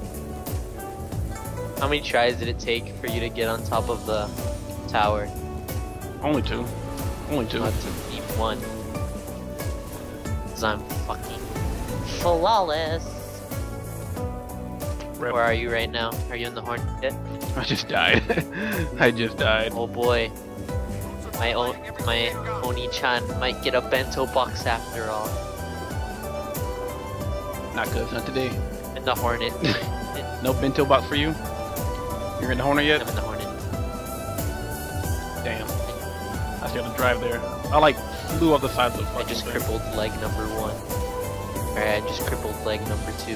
How many tries did it take for you to get on top of the tower? Only two. Only two. Not to be one. Cause I'm fucking flawless. Rep. Where are you right now? Are you in the horn yet? I just died. I just died. Oh boy. My Onii-Chan might get a bento box after all. Not good. Not today. In the Hornet. No bento box for you. You're in the Hornet yet? I'm in the Hornet. Damn. I still have to drive there. I like flew off the side of the I fucking just thing. crippled leg number 1. Alright, I just crippled leg number 2.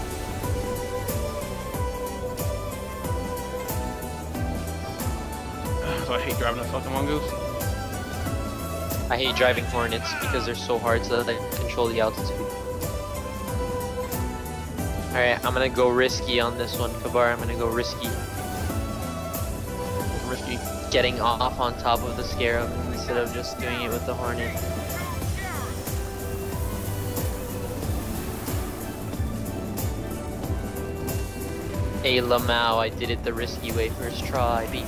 So I hate driving a fucking mongoose. I hate driving Hornets because they're so hard so that I can control the altitude. Alright, I'm gonna go risky on this one, Kabar. I'm gonna go risky. Risky. Getting off on top of the Scarab instead of just doing it with the Hornet. Hey Lamau, I did it the risky way first try. Beat.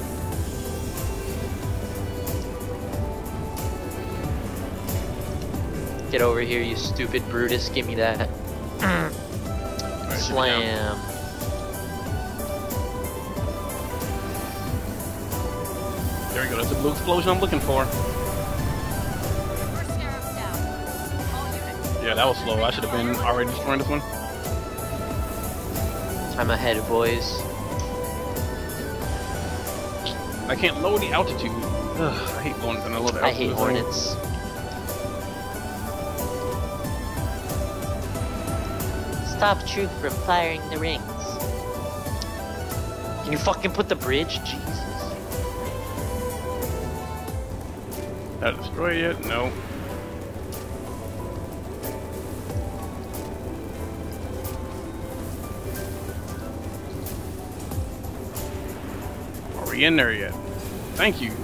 Get over here, you stupid Brutus. Give me that. Alright, Slam. there we go. That's the blue explosion I'm looking for. First scarab's down. All units. Yeah, that was slow. I should have been already destroying this one. I'm ahead, boys. I can't lower the altitude. Ugh, I hate going in a little bit. I hate Hornets. Stop Truth from firing the rings. Can you fucking put the bridge? Jesus. Did I destroy it yet? No. Are we in there yet? Thank you.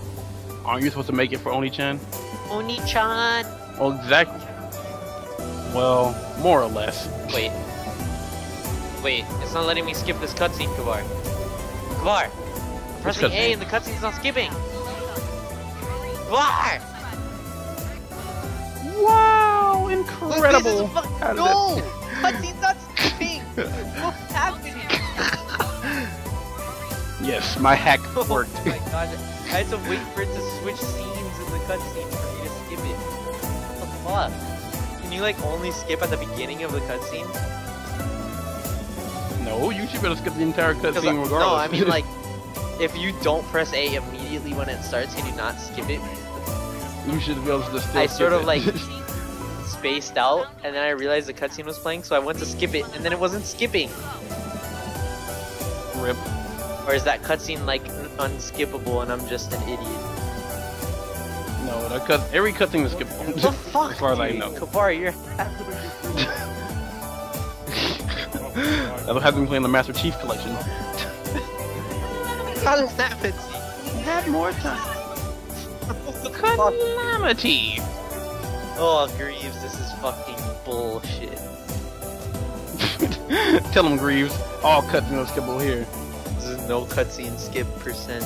Aren't you supposed to make it for Onii-Chan? Onii-Chan! Oh, exactly. Well, more or less. Wait. Wait, it's not letting me skip this cutscene, Kavar. Kavar! I'm pressing A and the cutscene's not skipping! Kavar! Wow, incredible! No! Cutscene's not skipping! What's happening? Yes, my hack worked. Oh my gosh, I had to wait for it to switch scenes in the cutscene for me to skip it. What the fuck? Can you like only skip at the beginning of the cutscene? No, you should be able to skip the entire cutscene regardless. No, I mean like, if you don't press A immediately when it starts, can you not skip it? You should be able to just still I skip sort of it. like spaced out, and then I realized the cutscene was playing, so I went to skip it, and then it wasn't skipping. Rip. Or is that cutscene like unskippable, and I'm just an idiot? No, every cutscene is skippable. What the fuck? As far as I dude? know. Kavar, you're. I've been playing the Master Chief Collection. Calamity. Had more time. Calamity. Oh, Greaves, this is fucking bullshit. Tell him, Greaves. All cutscenes are skippable here. This is no cutscene skip %.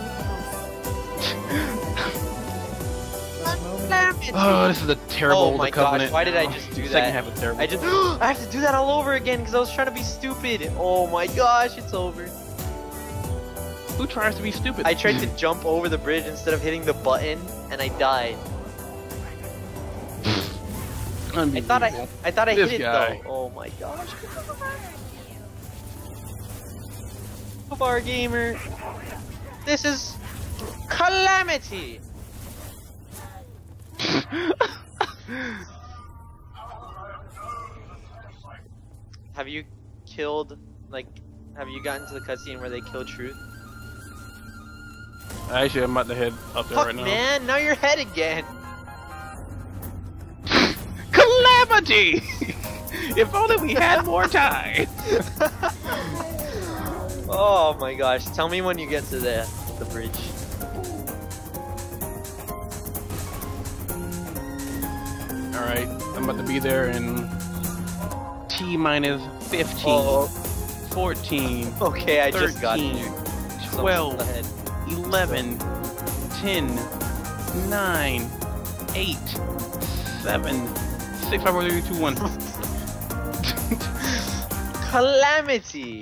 Oh, this is a terrible Oh my Covenant. gosh, why did I just do that? Second half is terrible. I have to do that all over again because I was trying to be stupid. Oh my gosh, it's over. Who tries to be stupid? I tried to jump over the bridge instead of hitting the button, and I died. I thought I This hit it guy. though. Oh my gosh. Bar gamer. This is calamity. Have you killed, like, have you gotten to the cutscene where they kill Truth? Actually, I'm about to head up there Fuck right now. man, now you're head again. Calamity! If only we had more time. Oh my gosh, tell me when you get to the bridge. Alright, I'm about to be there in T-minus 15, Oh. 14, Okay, I 13, just got here. 12, Ahead. 11, 10, 9, 8, 7, 6, 5, 4, 3, 2, 1. Calamity!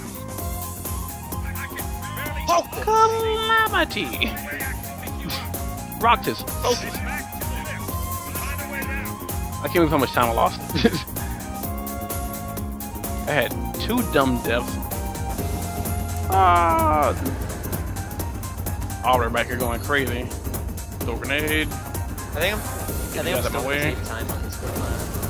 Oh, calamity! Roctus, focus! I can't believe how much time I lost. I had 2 dumb deaths. Ah! Oliver back here going crazy. Throw grenade. I think I'm still gonna save time on this one.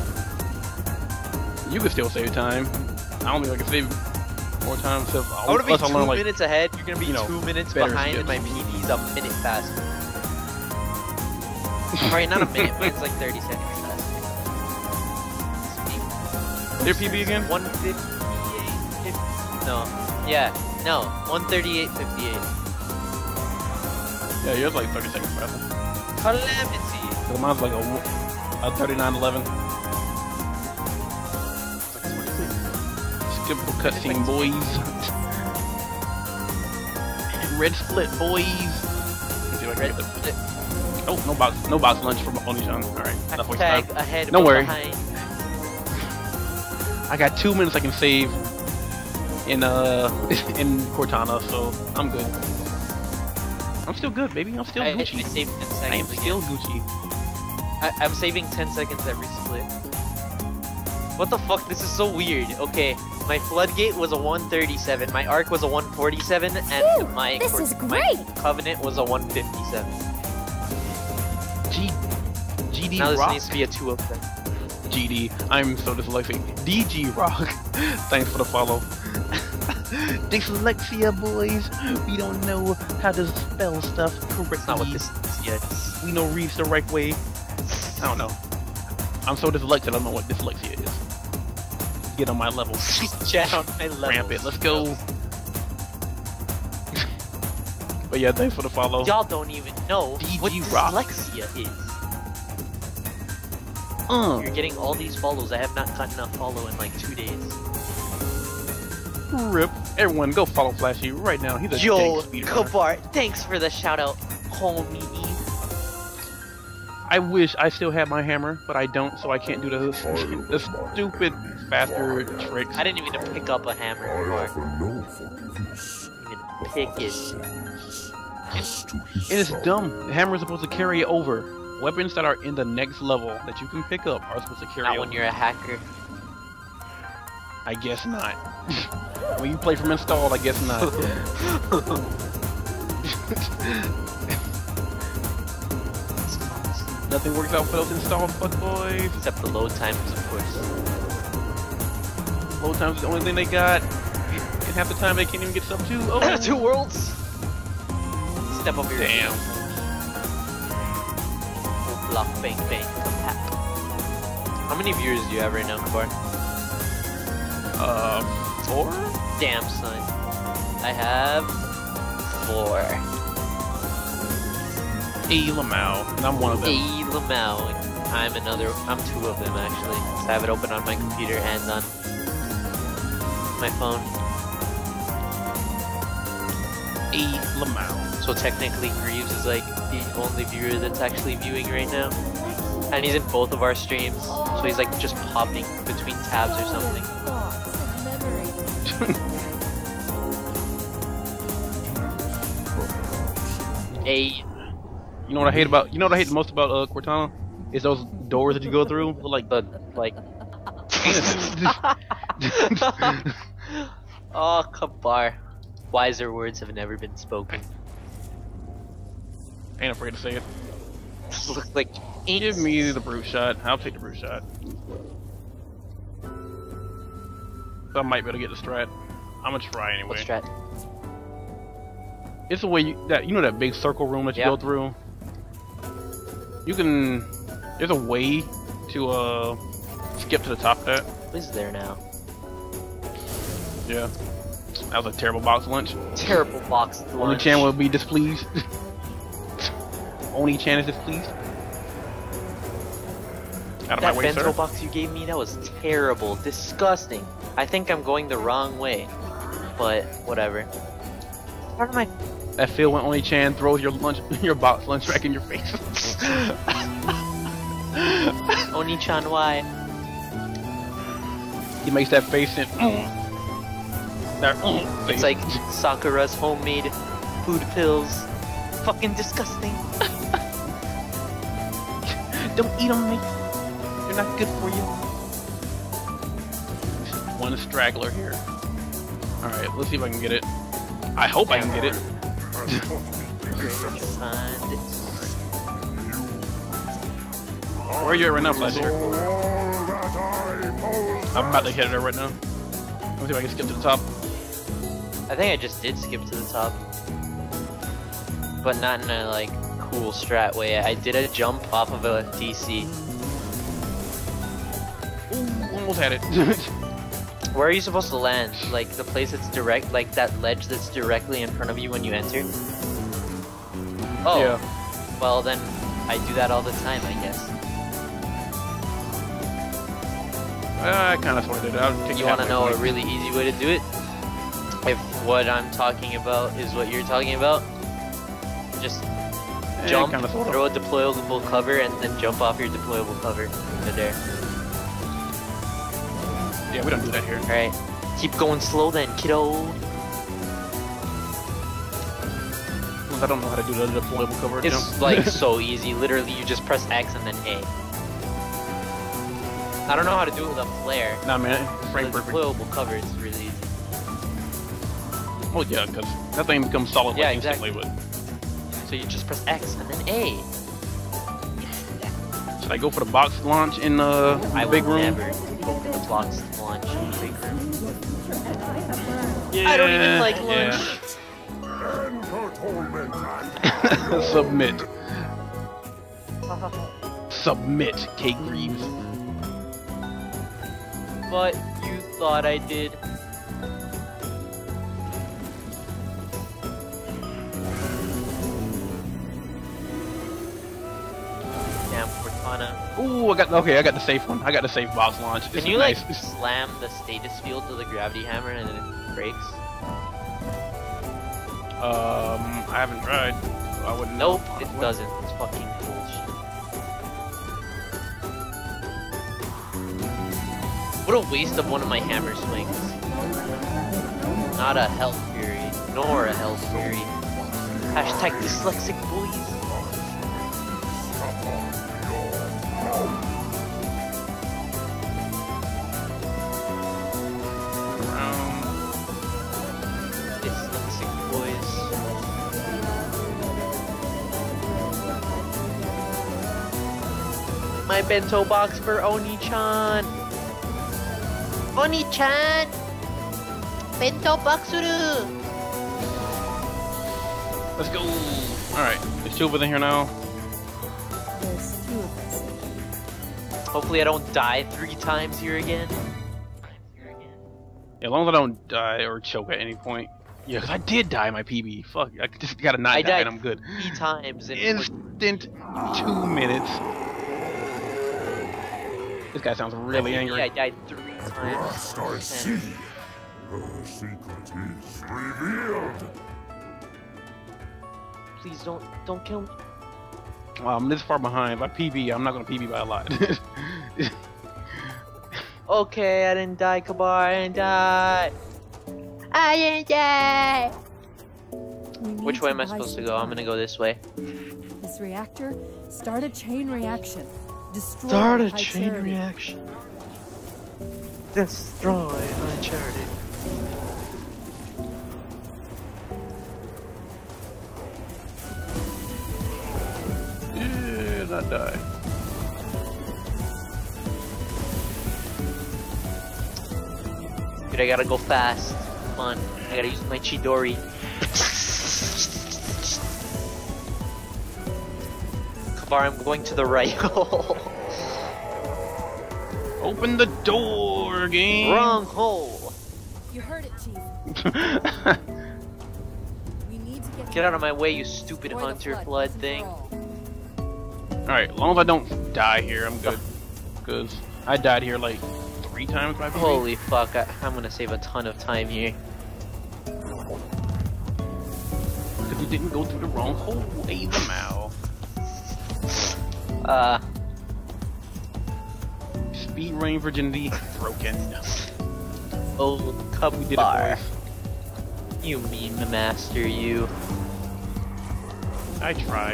You can still save time. I don't think I can save more time. I would be 2 minutes ahead. You're gonna be you know, 2 minutes better behind, and my skips. PD's a minute faster. Alright, not a minute, but it's like 30 seconds faster. Your PB again? 158. No. Yeah. No. 138.58. Yeah, yours like 30 seconds faster. Calamity. So mine's like a 39.11. Skippable cutscene, boys. Red split, boys. Let's see if I can get this. Oh, no box lunch from Onii-Chan. Alright, enough waste time. Hashtag ahead. Don't worry. Behind. I got 2 minutes I can save in in Cortana, so I'm good. I'm still good, baby. I'm still I Gucci. saved 10 I am seconds still again. Gucci. I'm saving 10 seconds every split. What the fuck? This is so weird. Okay, my floodgate was a 137, my arc was a 147, and Phew, my this is my great. covenant was a 157. GD Now this Rock. needs to be a 2 of them. GD. I'm so dyslexic. DG Rock. Thanks for the follow. Dyslexia, boys. We don't know how to spell stuff correctly. That's not what this is yet. We know reads the right way. I don't know. I'm so dyslexic, I don't know what dyslexia is. Get on my level. Chat on my level. Ramp it. Let's go. But yeah, thanks for the follow. Y'all don't even know what DG Rock. dyslexia is. You're getting all these follows. I have not gotten a follow in like 2 days. Rip. Everyone, go follow Flashy right now. He's a Yo, dank speedrunner. Kabar, thanks for the shout out, homie. I wish I still had my hammer, but I don't, so I can't do the stupid faster tricks. I didn't even pick up a hammer before. Even pick it. It is dumb. The hammer is supposed to carry over. Weapons that are in the next level that you can pick up are supposed to carry Not over. when you're a hacker. I guess not. When you play from installed, I guess not. Nothing works out for those installed fuckboys. Except the load times, of course. Load times is the only thing they got. And half the time they can't even get sub 2. Oh, 2 worlds! Step up your damn. Block bang bang compat. How many viewers do you have right now, Kabar? 4? Damn, son. I have 4. Lamau, and I'm one of them. Lamau. I'm 2 of them actually. So I have it open on my computer and on my phone. Lamau. So technically Greaves is like the only viewer that's actually viewing right now. And he's in both of our streams. So he's like just popping between tabs or something. You know what I hate about? You know what I hate the most about Cortana? Is those doors that you go through. Like Oh, Kabar. Wiser words have never been spoken. Ain't afraid to say it. Look like Give me the brute shot. I'll take the brute shot. I might be able to get the strat. I'm gonna try anyway. What strat? It's the way you know that big circle room that you go through. You can. There's a way to skip to the top of that. What is there now? Yeah. That was a terrible box lunch. Terrible box lunch. Onii-Chan will be displeased. Onii-Chan is displeased. Out of my way, Bento sir. Box you gave me, that was terrible, disgusting. I think I'm going the wrong way, but whatever. Part of my That feel when Onii-Chan throws your box lunch back in your face. Onii-Chan, why? He makes that face and that face. It's like Sakura's homemade food pills. Fucking disgusting. Don't eat them, mate. They're not good for you. One straggler here. Alright, let's see if I can get it. I hope I can get it. Where are you at right now, Flash? I'm about to hit her right now. Let's see if I can skip to the top. I think I just did skip to the top. But not in a like cool strat way. I did a jump off of a DC. Ooh, almost had it. Where are you supposed to land? Like the place that's direct, like that ledge that's directly in front of you when you enter? Oh. Yeah. Well then, I do that all the time, I guess. I kind of sorted it out. You want to know a really easy way to do it? If what I'm talking about is what you're talking about, just jump, throw a deployable cover, and then jump off your deployable cover into there. Yeah, we don't do that here. Alright. Keep going slow then, kiddo. I don't know how to do the deployable cover. It's jump. like so easy. Literally, you just press X and then A. I don't know how to do it with a flare. Nah, man. The Frame perfect. deployable cover is really easy. Well, yeah, because that thing becomes solid Yeah, like exactly. instantly. So you just press X and then A. Should I go for the box launch in the big room? Never go for the box launch in the big room. Yeah, I don't even like lunch. Yeah. Submit. Submit, Kate Greaves. But you thought I did. Damn, Cortana. Ooh, I got the safe one. I got the safe box launch. Can you like slam the status field with a gravity hammer and then it breaks? I haven't tried. So I wouldn't know. Nope, it doesn't. It's fucking bullshit. What a waste of one of my hammer swings. Not a health fury, nor a health fury. Hashtag dyslexic boys. Dyslexic boys. My bento box for Onii-Chan. Onii-Chan. Bento box. Let's go. All right, there's two of us in here now. There's two of us. Hopefully I don't die 3 times here again. Yeah, as long as I don't die or choke at any point. Yeah, because I did die in my PB. Fuck, I just gotta not die died and I'm good. 3 times in Instant 2 minutes. This guy sounds really angry. Yeah, I died 3 times. I see. The secret is revealed. Please don't kill me. I'm this far behind. By PB, I'm not gonna PB by a lot. Okay, I didn't die, Kabar. I didn't die. I didn't die. Which way am I supposed to go? I'm gonna go this way. This reactor, start a chain reaction. Destroy Start a High chain Charity. reaction. Destroy my charity. Yeah, not die. Dude, I gotta go fast. Come on. I gotta use my Chidori. Kabar, I'm going to the right. Open the door, game. Wrong hole. You heard it, Chief. We need to Get out of my way, you stupid Destroy the hunter flood flood once and thing. for all. Alright, as long as I don't die here, I'm good. Because I died here like 3 times by PB. Holy fuck, I'm gonna save a ton of time here. Because you didn't go through the wrong hole, Ava. Speed rain virginity broken. Oh, We did it, Kabar. boys. You meme master, you. I tried.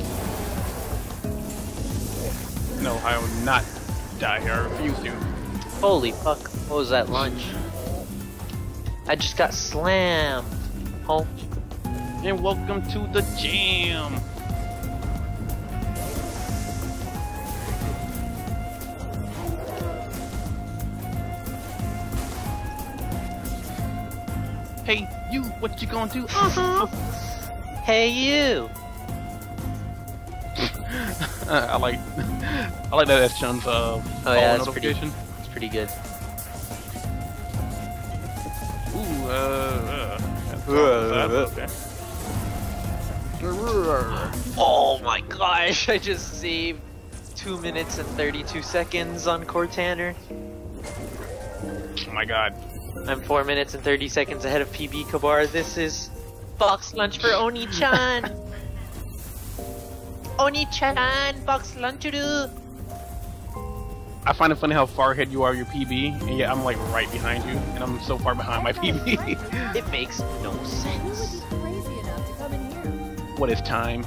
No, I will not die here. I refuse to. Holy fuck, what was that lunch? I just got slammed. Oh, And welcome to the jam. Hey, you, what you gonna do? hey you! I like that as Chun's Oh yeah, that's pretty, notification. it's pretty good. Ooh, okay. Oh my gosh, I just saved 2 minutes and 32 seconds on Cortaner. Oh my god. I'm 4 minutes and 30 seconds ahead of PB Kabar. This is box lunch for Onii-Chan. Onii-Chan, box lunch to do. I find it funny how far ahead you are your PB, and yet I'm like right behind you, and I'm so far behind my PB. It makes no Who would sense. be crazy enough to come in here? What is time?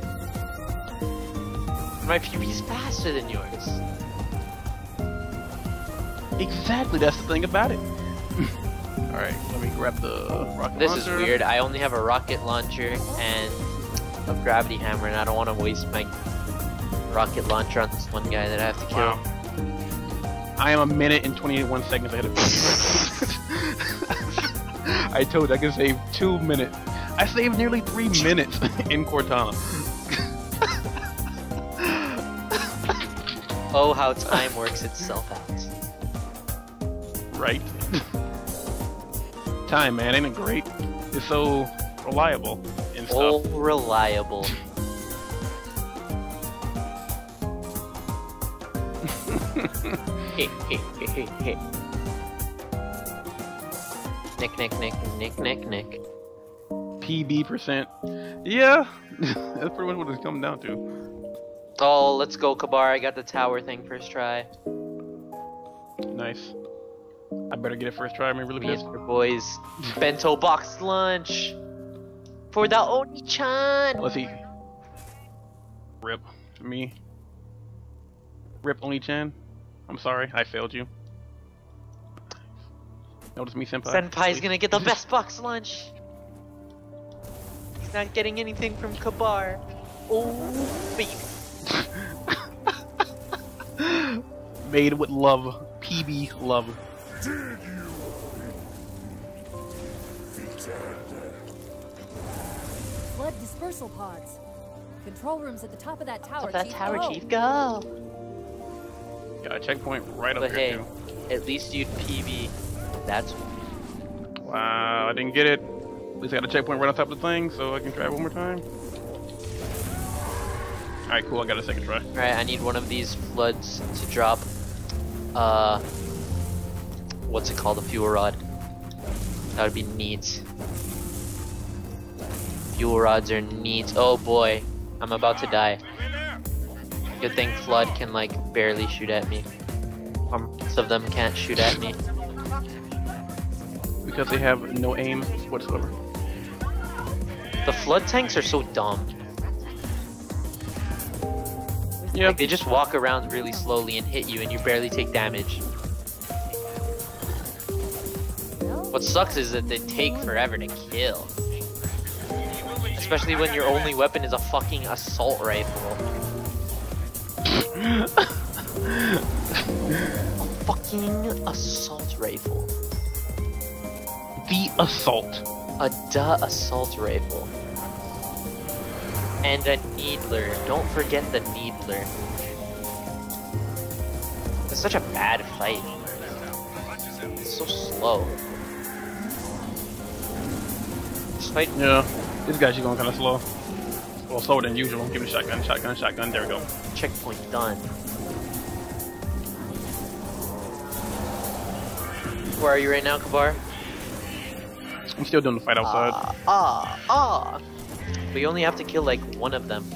My PB's faster than yours. Exactly, that's the thing about it. Alright, let me grab the rocket This launcher. is weird. I only have a rocket launcher and a gravity hammer, and I don't want to waste my rocket launcher on this one guy that I have to kill. Wow. I am 1 minute and 21 seconds ahead of you. I told you I could save 2 minutes. I saved nearly 3 minutes in Cortana. Oh, how time works itself out. Right? Time, man, ain't it great? It's so reliable and Oh, stuff. reliable. Nick. PB %. Yeah, that's pretty much what it's coming down to. Oh, let's go, Kabar. I got the tower thing first try. Nice. I better get it first try. I'm really Me pissed. and your boys. Bento Box lunch for the Onii-Chan. Let's eat. Rip me. Rip Onii-Chan. I'm sorry, I failed you. Notice me, senpai. Senpai's gonna get the best box lunch. He's not getting anything from Kabar. Oh, baby. Made with love. PB love. Did you? Flood dispersal pods. Control rooms at the top of that tower. That Chief. tower, Go. Chief, go. Got a checkpoint right up But here hey, too. at least you'd PB. That's Wow, I didn't get it. At least I got a checkpoint right on top of the thing, so I can try it one more time. Alright, cool, I got a second try. right. I need one of these floods to drop. What's it called? A fuel rod. That would be neat. Fuel rods are neat. Oh boy, I'm about to die. Good thing Flood can like barely shoot at me. Most of them can't shoot at me. Because they have no aim whatsoever. The Flood tanks are so dumb. Yeah. Like they just walk around really slowly and hit you and you barely take damage. What sucks is that they take forever to kill. Especially when your only weapon is a fucking assault rifle. A fucking assault rifle. The assault. A assault rifle. And a needler. Don't forget the needler. It's such a bad fight. It's so slow. This fight. Yeah. This guy's going kind of slow. Well, slower than usual. Give me a shotgun, shotgun, shotgun. There we go. Checkpoint done. Where are you right now, Kabar? I'm still doing the fight outside. But you only have to kill like one of them.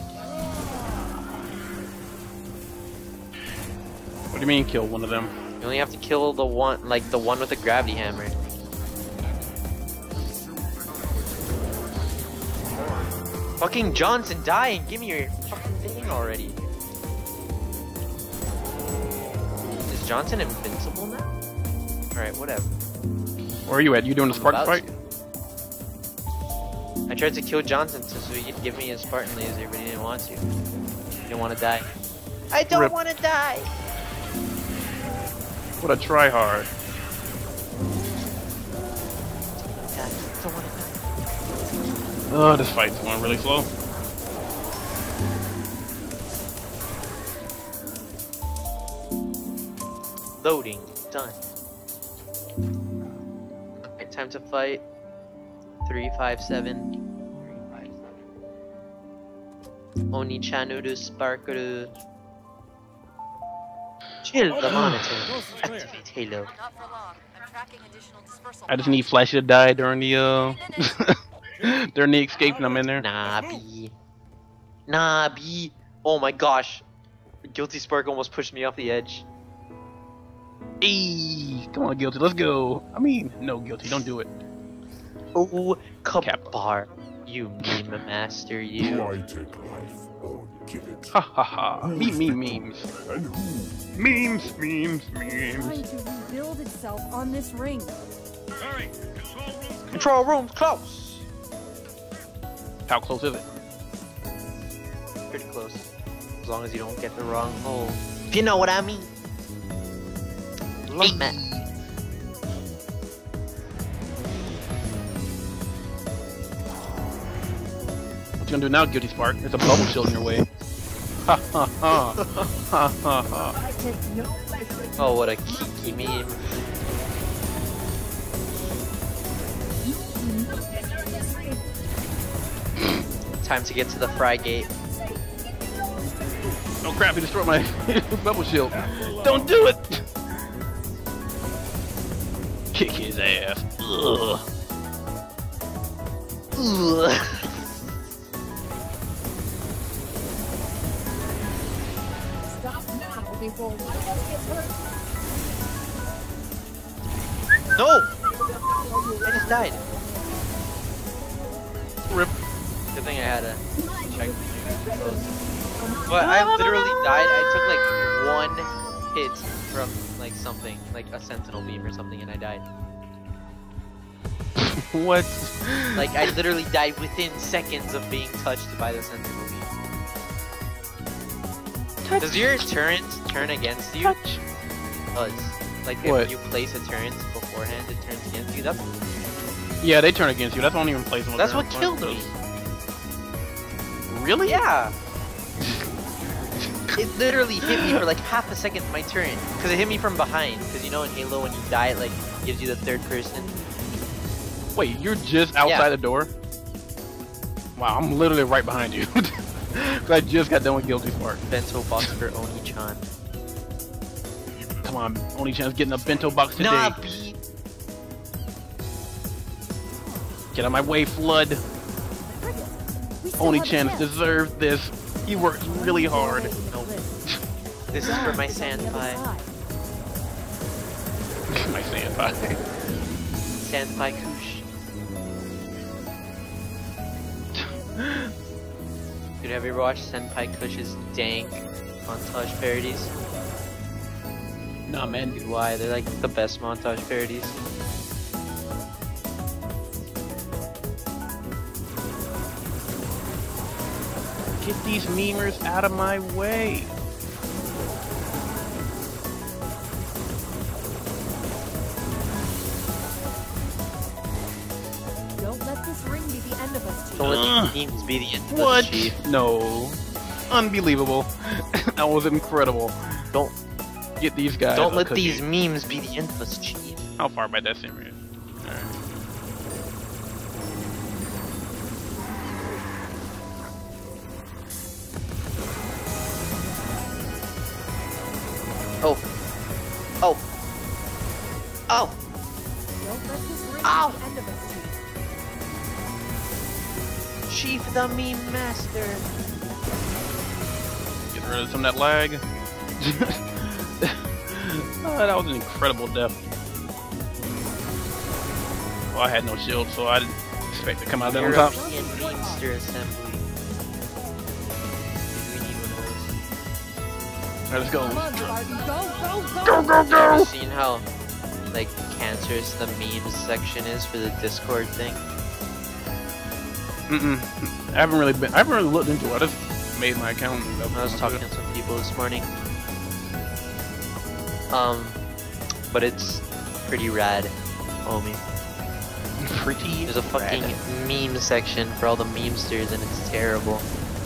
What do you mean kill one of them? You only have to kill the one, like the one with the gravity hammer. Fucking Johnson, die and give me your fucking thing already. Is Johnson invincible now? Alright, whatever. Where are you at? You doing the Spartan About fight? I tried to kill Johnson so he could give me a Spartan laser, but he didn't want to. He didn't want to die. I don't Rip. want to die! What a try hard. I don't want to die. Oh, this fight's going really slow. Loading. Done. Alright, time to fight. 357. Onii-Chan uru sparkle. Chill the monitor. Activate Halo. Not for long. I'm tracking additional dispersal. I just need Flashy to die during the during the escape and I'm in there. Nah, B. Nah, B. Oh my gosh. Guilty Spark almost pushed me off the edge. Hey, come on, Guilty, let's go. I mean, no, Guilty, don't do it. Oh, Kappa. Kabar. You meme master, Do you. I take life or give it? Ha ha ha. Memes. And who? Memes. Trying to rebuild itself on this ring. Hurry! Control room's Control room close. How close is it? Pretty close. As long as you don't get the wrong hole. If you know what I mean. Love that. What you gonna do now, Guilty Spark? There's a bubble shield in your way. Ha ha ha. Ha ha ha. I take no Oh, what a kiki meme. Time to get to the fry gate. Oh crap, he destroyed my bubble shield. Don't do it! Kick his ass. Ugh. Ugh. Stop now before one of us gets hurt. No! I just died. Rip. Good thing I had a check. But I literally died. I took like 1 hit from like something, like a sentinel beam or something, and I died. What? Like I literally died within seconds of being touched by the sentinel beam. Does your turret turn against you? Touch. Does. Like if What? you place a turret beforehand, it turns against you. That's Yeah, they turn against you. That's not even place. that's what killed me. Really? Yeah. It literally hit me for like half a second my turn, because it hit me from behind. Because you know in Halo when you die, it like gives you the third person. Wait, you're just outside the door? Wow, I'm literally right behind you. 'Cause I just got done with Guilty Spark. Bento Box for Onii-Chan. Come on, Onii-Chan's getting a bento box today. Nah, B. Get out of my way, Flood. We still Onii-Chan have a chance. deserved this. He works really hard. No. This is for my Sandpie. My Sandpie. Sandpie Kush. Dude, have you ever watched Senpai Kush's dank montage parodies? Nah, man. Dude, why? They're like the best montage parodies. Get these memers out of my way. Don't let this ring be the end of us, Chief. Don't let the memes be the end of the What? Chief. No. Unbelievable. That was incredible. Don't Get these guys. don't a let cookie. these memes be the end of us, Chief. How far by that simmer is? Alright. Oh. Oh. Oh. Don't let this ring Ow. be the end of us, Chief. Chief the meme master. Get rid of some of that lag. Oh, that was an incredible death. Well, I had no shield, so I didn't expect to come out of that on top. European memester assembly. Dude, we need one of Alright, let's go. Come on, Spartan, go, Go, go, those. You ever go! seen how like cancerous the memes section is for the Discord thing? I haven't really looked into it. I just made my account. And I was talking to some people this morning. But it's pretty rad, homie. Pretty. There's a fucking meme section for all the memesters, and it's terrible.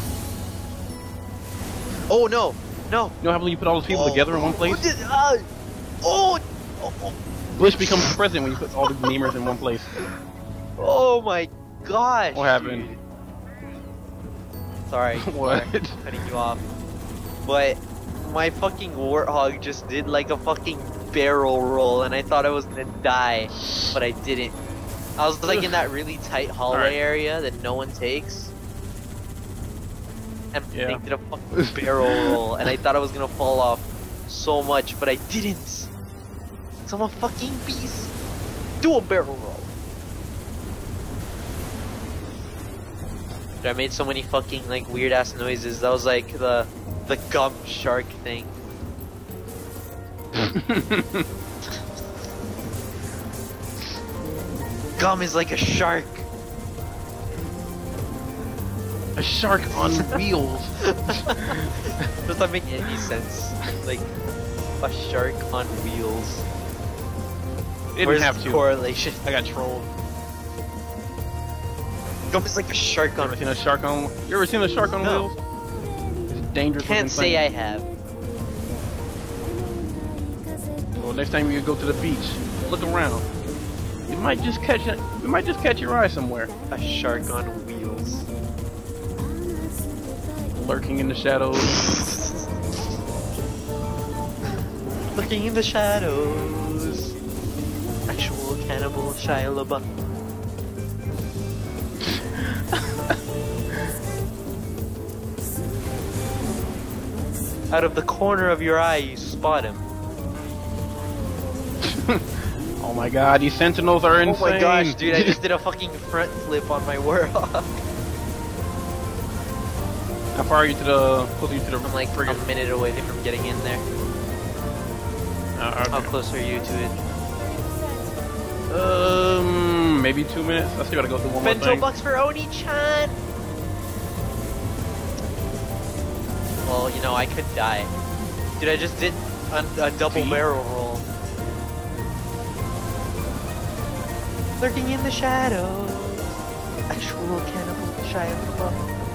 Oh no, no! You know how when you put all those people together in one place? Oh! Bush becomes president when you put all the memers in one place. Oh my gosh! What happened? Dude. Sorry, What? sorry, cutting you off. But my fucking warthog just did like a fucking barrel roll, and I thought I was gonna die, but I didn't. I was like in that really tight hallway Alright. area that no one takes, and Yeah. they did a fucking barrel roll, and I thought I was gonna fall off so much, but I didn't. So I'm a fucking beast. Do a barrel roll. Dude, I made so many fucking like weird ass noises. That was like the gum shark thing. Gum is like a shark. A shark on wheels. Does that make any sense? Like a shark on wheels. Didn't Where's have the to. correlation? I got trolled. Gum is like a shark You on ever wheels. seen a shark on? You ever seen a shark on No. wheels? It's dangerous. Can't say I have. Well, next time you go to the beach, look around. You might just catch it. You might just catch your eye somewhere, A shark on wheels. lurking in the shadows. Looking in the shadows. Actual cannibal Shia LaBeouf. Out of the corner of your eye, you spot him. Oh my god, these sentinels are insane. Oh my gosh, dude, I just did a fucking front flip on my warlock. How far are you to the... closer to the... I'm like frigate? a minute away from getting in there. Okay. How close are you to it? Maybe 2 minutes. I still gotta go through one more Bento thing. Box for Onii-Chan! Well, you know, I could die. Dude, I just did a double barrel roll. Lurking in the shadows. Actual cannibal Shia LaBeouf.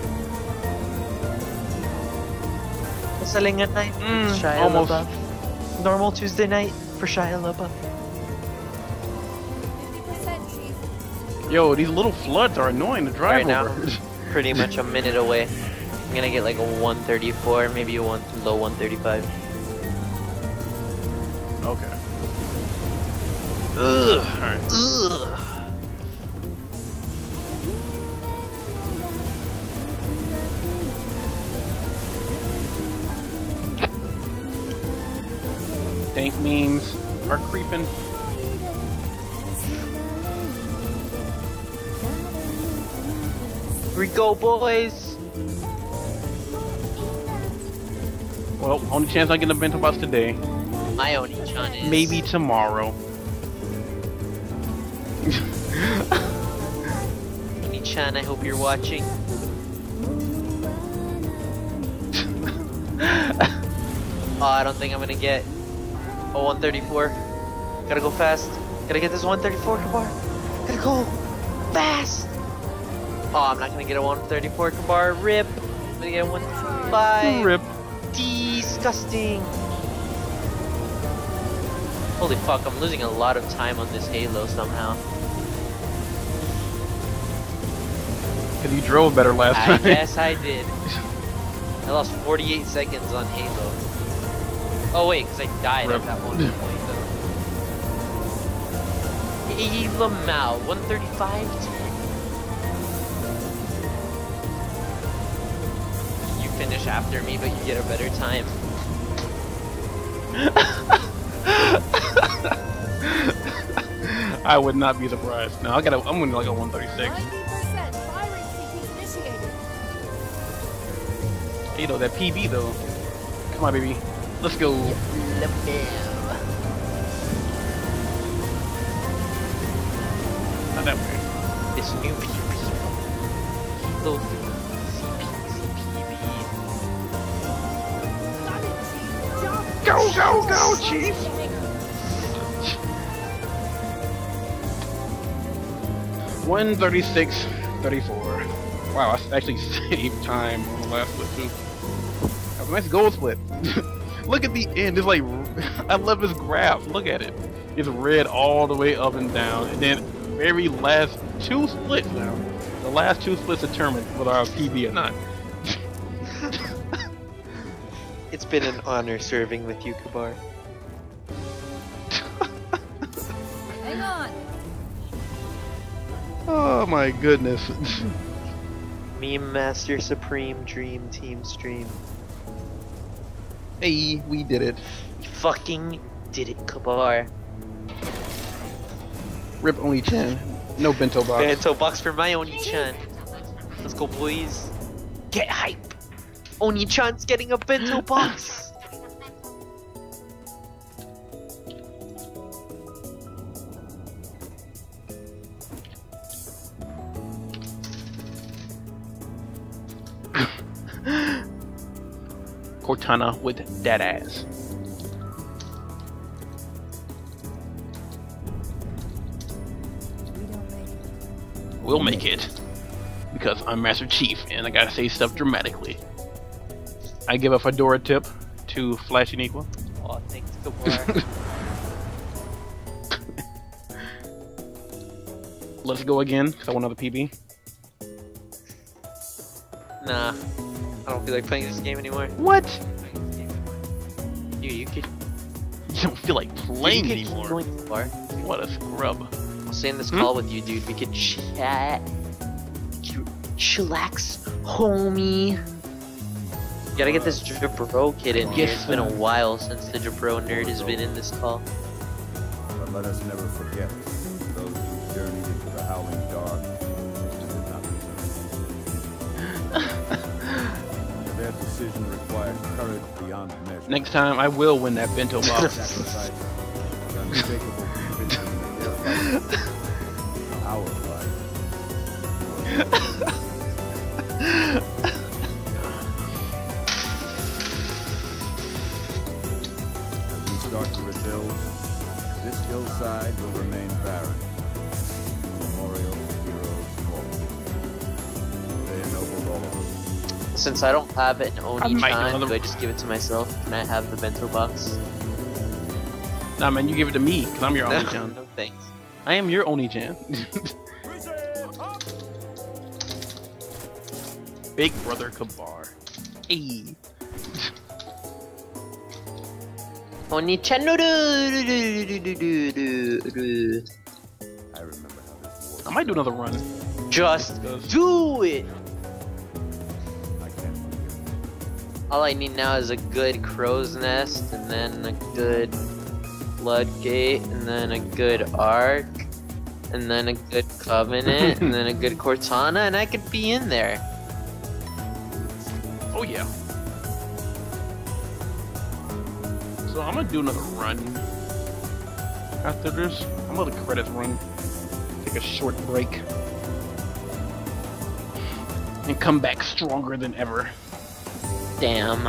Selling at night with Shia almost. LaBeouf. Normal Tuesday night for Shia LaBeouf. 50%, Chief. Yo, these little floods are annoying to drive Right now, over. pretty much a minute away. I'm gonna get like a 134, maybe a low 135. Okay. Ugh. Alright. Ugh. Dank memes are creeping. Here we go, boys! Well, only chance I get a Bento Box today. My Onii-Chan is... Maybe tomorrow. Onii-Chan, I hope you're watching. Oh, I don't think I'm gonna get a 134. Gotta go fast. Gotta get this 134 Kabar. Gotta go fast! Oh, I'm not gonna get a 134 Kabar. Rip. I'm gonna get a 135. Rip. Disgusting. Holy fuck, I'm losing a lot of time on this Halo somehow. Cause you drove better last I time. guess I did. I lost 48 seconds on Halo. Oh wait, because I died Rip. at that one point though. Hey, Lamau, 135. You finish after me, but you get a better time. I would not be surprised. No, I'm gonna like a 136. 90% firing sequence initiated. You know, that PB though. Come on, baby. Let's go. Not that way. This new PB. Halo 3 CPB. Got it, Chief. Jump. Go, go, go, Chief! 136.34. Wow, I actually saved time on the last split too. That was a nice gold split. Look at the end. It's like I love this graph. Look at it. It's red all the way up and down, and then very last two splits now. The last two splits determine whether our PB or not. It's been an honor serving with you, Kabar. Hang on. Oh my goodness. Meme Master Supreme Dream Team Stream. Hey, we did it. We fucking did it, Kabar. Rip Onii-Chan. No Bento Box. Bento Box for my Onii-Chan. Let's go, boys. Get hype. Onii-Chan's getting a Bento Box. Cortana with that ass. We don't make it. We'll make it. Because I'm Master Chief and I gotta say stuff dramatically. I give a Fedora tip to Flash and Equal. Oh, thanks, Kabar. Let's go again, because I want another PB. Nah. I don't feel like playing this game anymore. What? You could. feel like playing Dude, you could keep anymore. going too far. What a scrub. I'll stay in this call with you, dude. We could chat. Chillax, homie. You gotta get this Jabro kid in here. It's been a while since the Jabro nerd has been in this call. But let us never forget those who journeyed into the howling dark and did not return. Their decision required courage beyond measure. Next time, I will win that Bento Box. Sacrifice, the unshakable conviction that their fight, our fight, as we start to rebuild, this hillside will remain barren. Memorial heroes fallen. They ennobled all of us. Since I don't have an Onii-Chan, another- do I just give it to myself? Can I have the Bento Box? Nah, man, you give it to me, because I'm your Onii-Chan. No thanks. I am your Onii-Chan. Big Brother Kabar. Hey. Onii-Chan. I remember how this war. I might do another run. Just do it! I can't forget. All I need now is a good crow's nest, and then a good floodgate, and then a good arc, and then a good covenant, and then a good Cortana, and I could be in there. Oh yeah. So I'm gonna do another run. After this, I'm gonna let the credits run. Take a short break. And come back stronger than ever. Damn.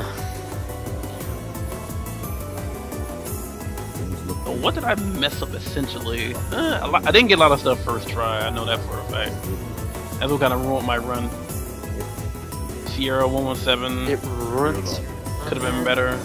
So what did I mess up essentially? I didn't get a lot of stuff first try, I know that for a fact. That's what kind of ruined my run. Sierra 117 It runs. could have been better.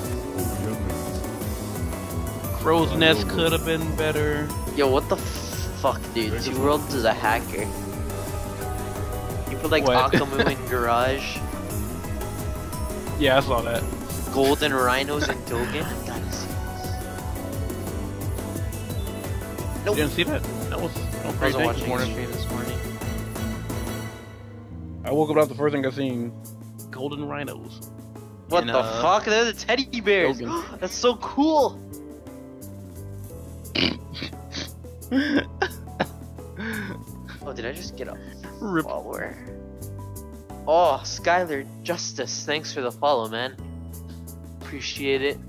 Crow's Nest could have been better. Yo, what the fuck, dude? Two Worlds is a hacker. You put like What? Akamu in Garage, Yeah, I saw that. Golden Rhinos in Dogen. I gotta see this. You Nope. didn't see that? That was I crazy wasn't this watching the morning. stream this morning. I woke up, that's the first thing I seen. Golden Rhinos. What And, the fuck? They're the teddy bears. Dogen. That's so cool. Oh, did I just get a Rip. follower? Oh, Skylar Justice, thanks for the follow, man. Appreciate it.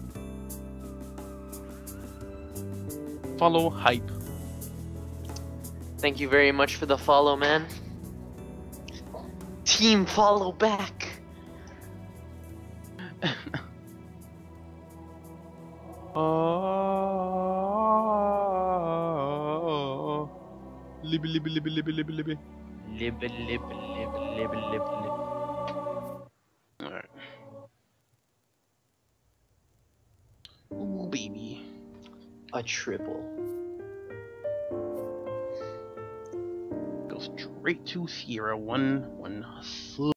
Follow hype. Thank you very much for the follow, man. Team follow back. Oh, libby, libby, libby, libby, libby, libby. Lib, lib, lib, lib, lib, lib. Alright. Ooh, baby. A triple. Go straight to Sierra 117.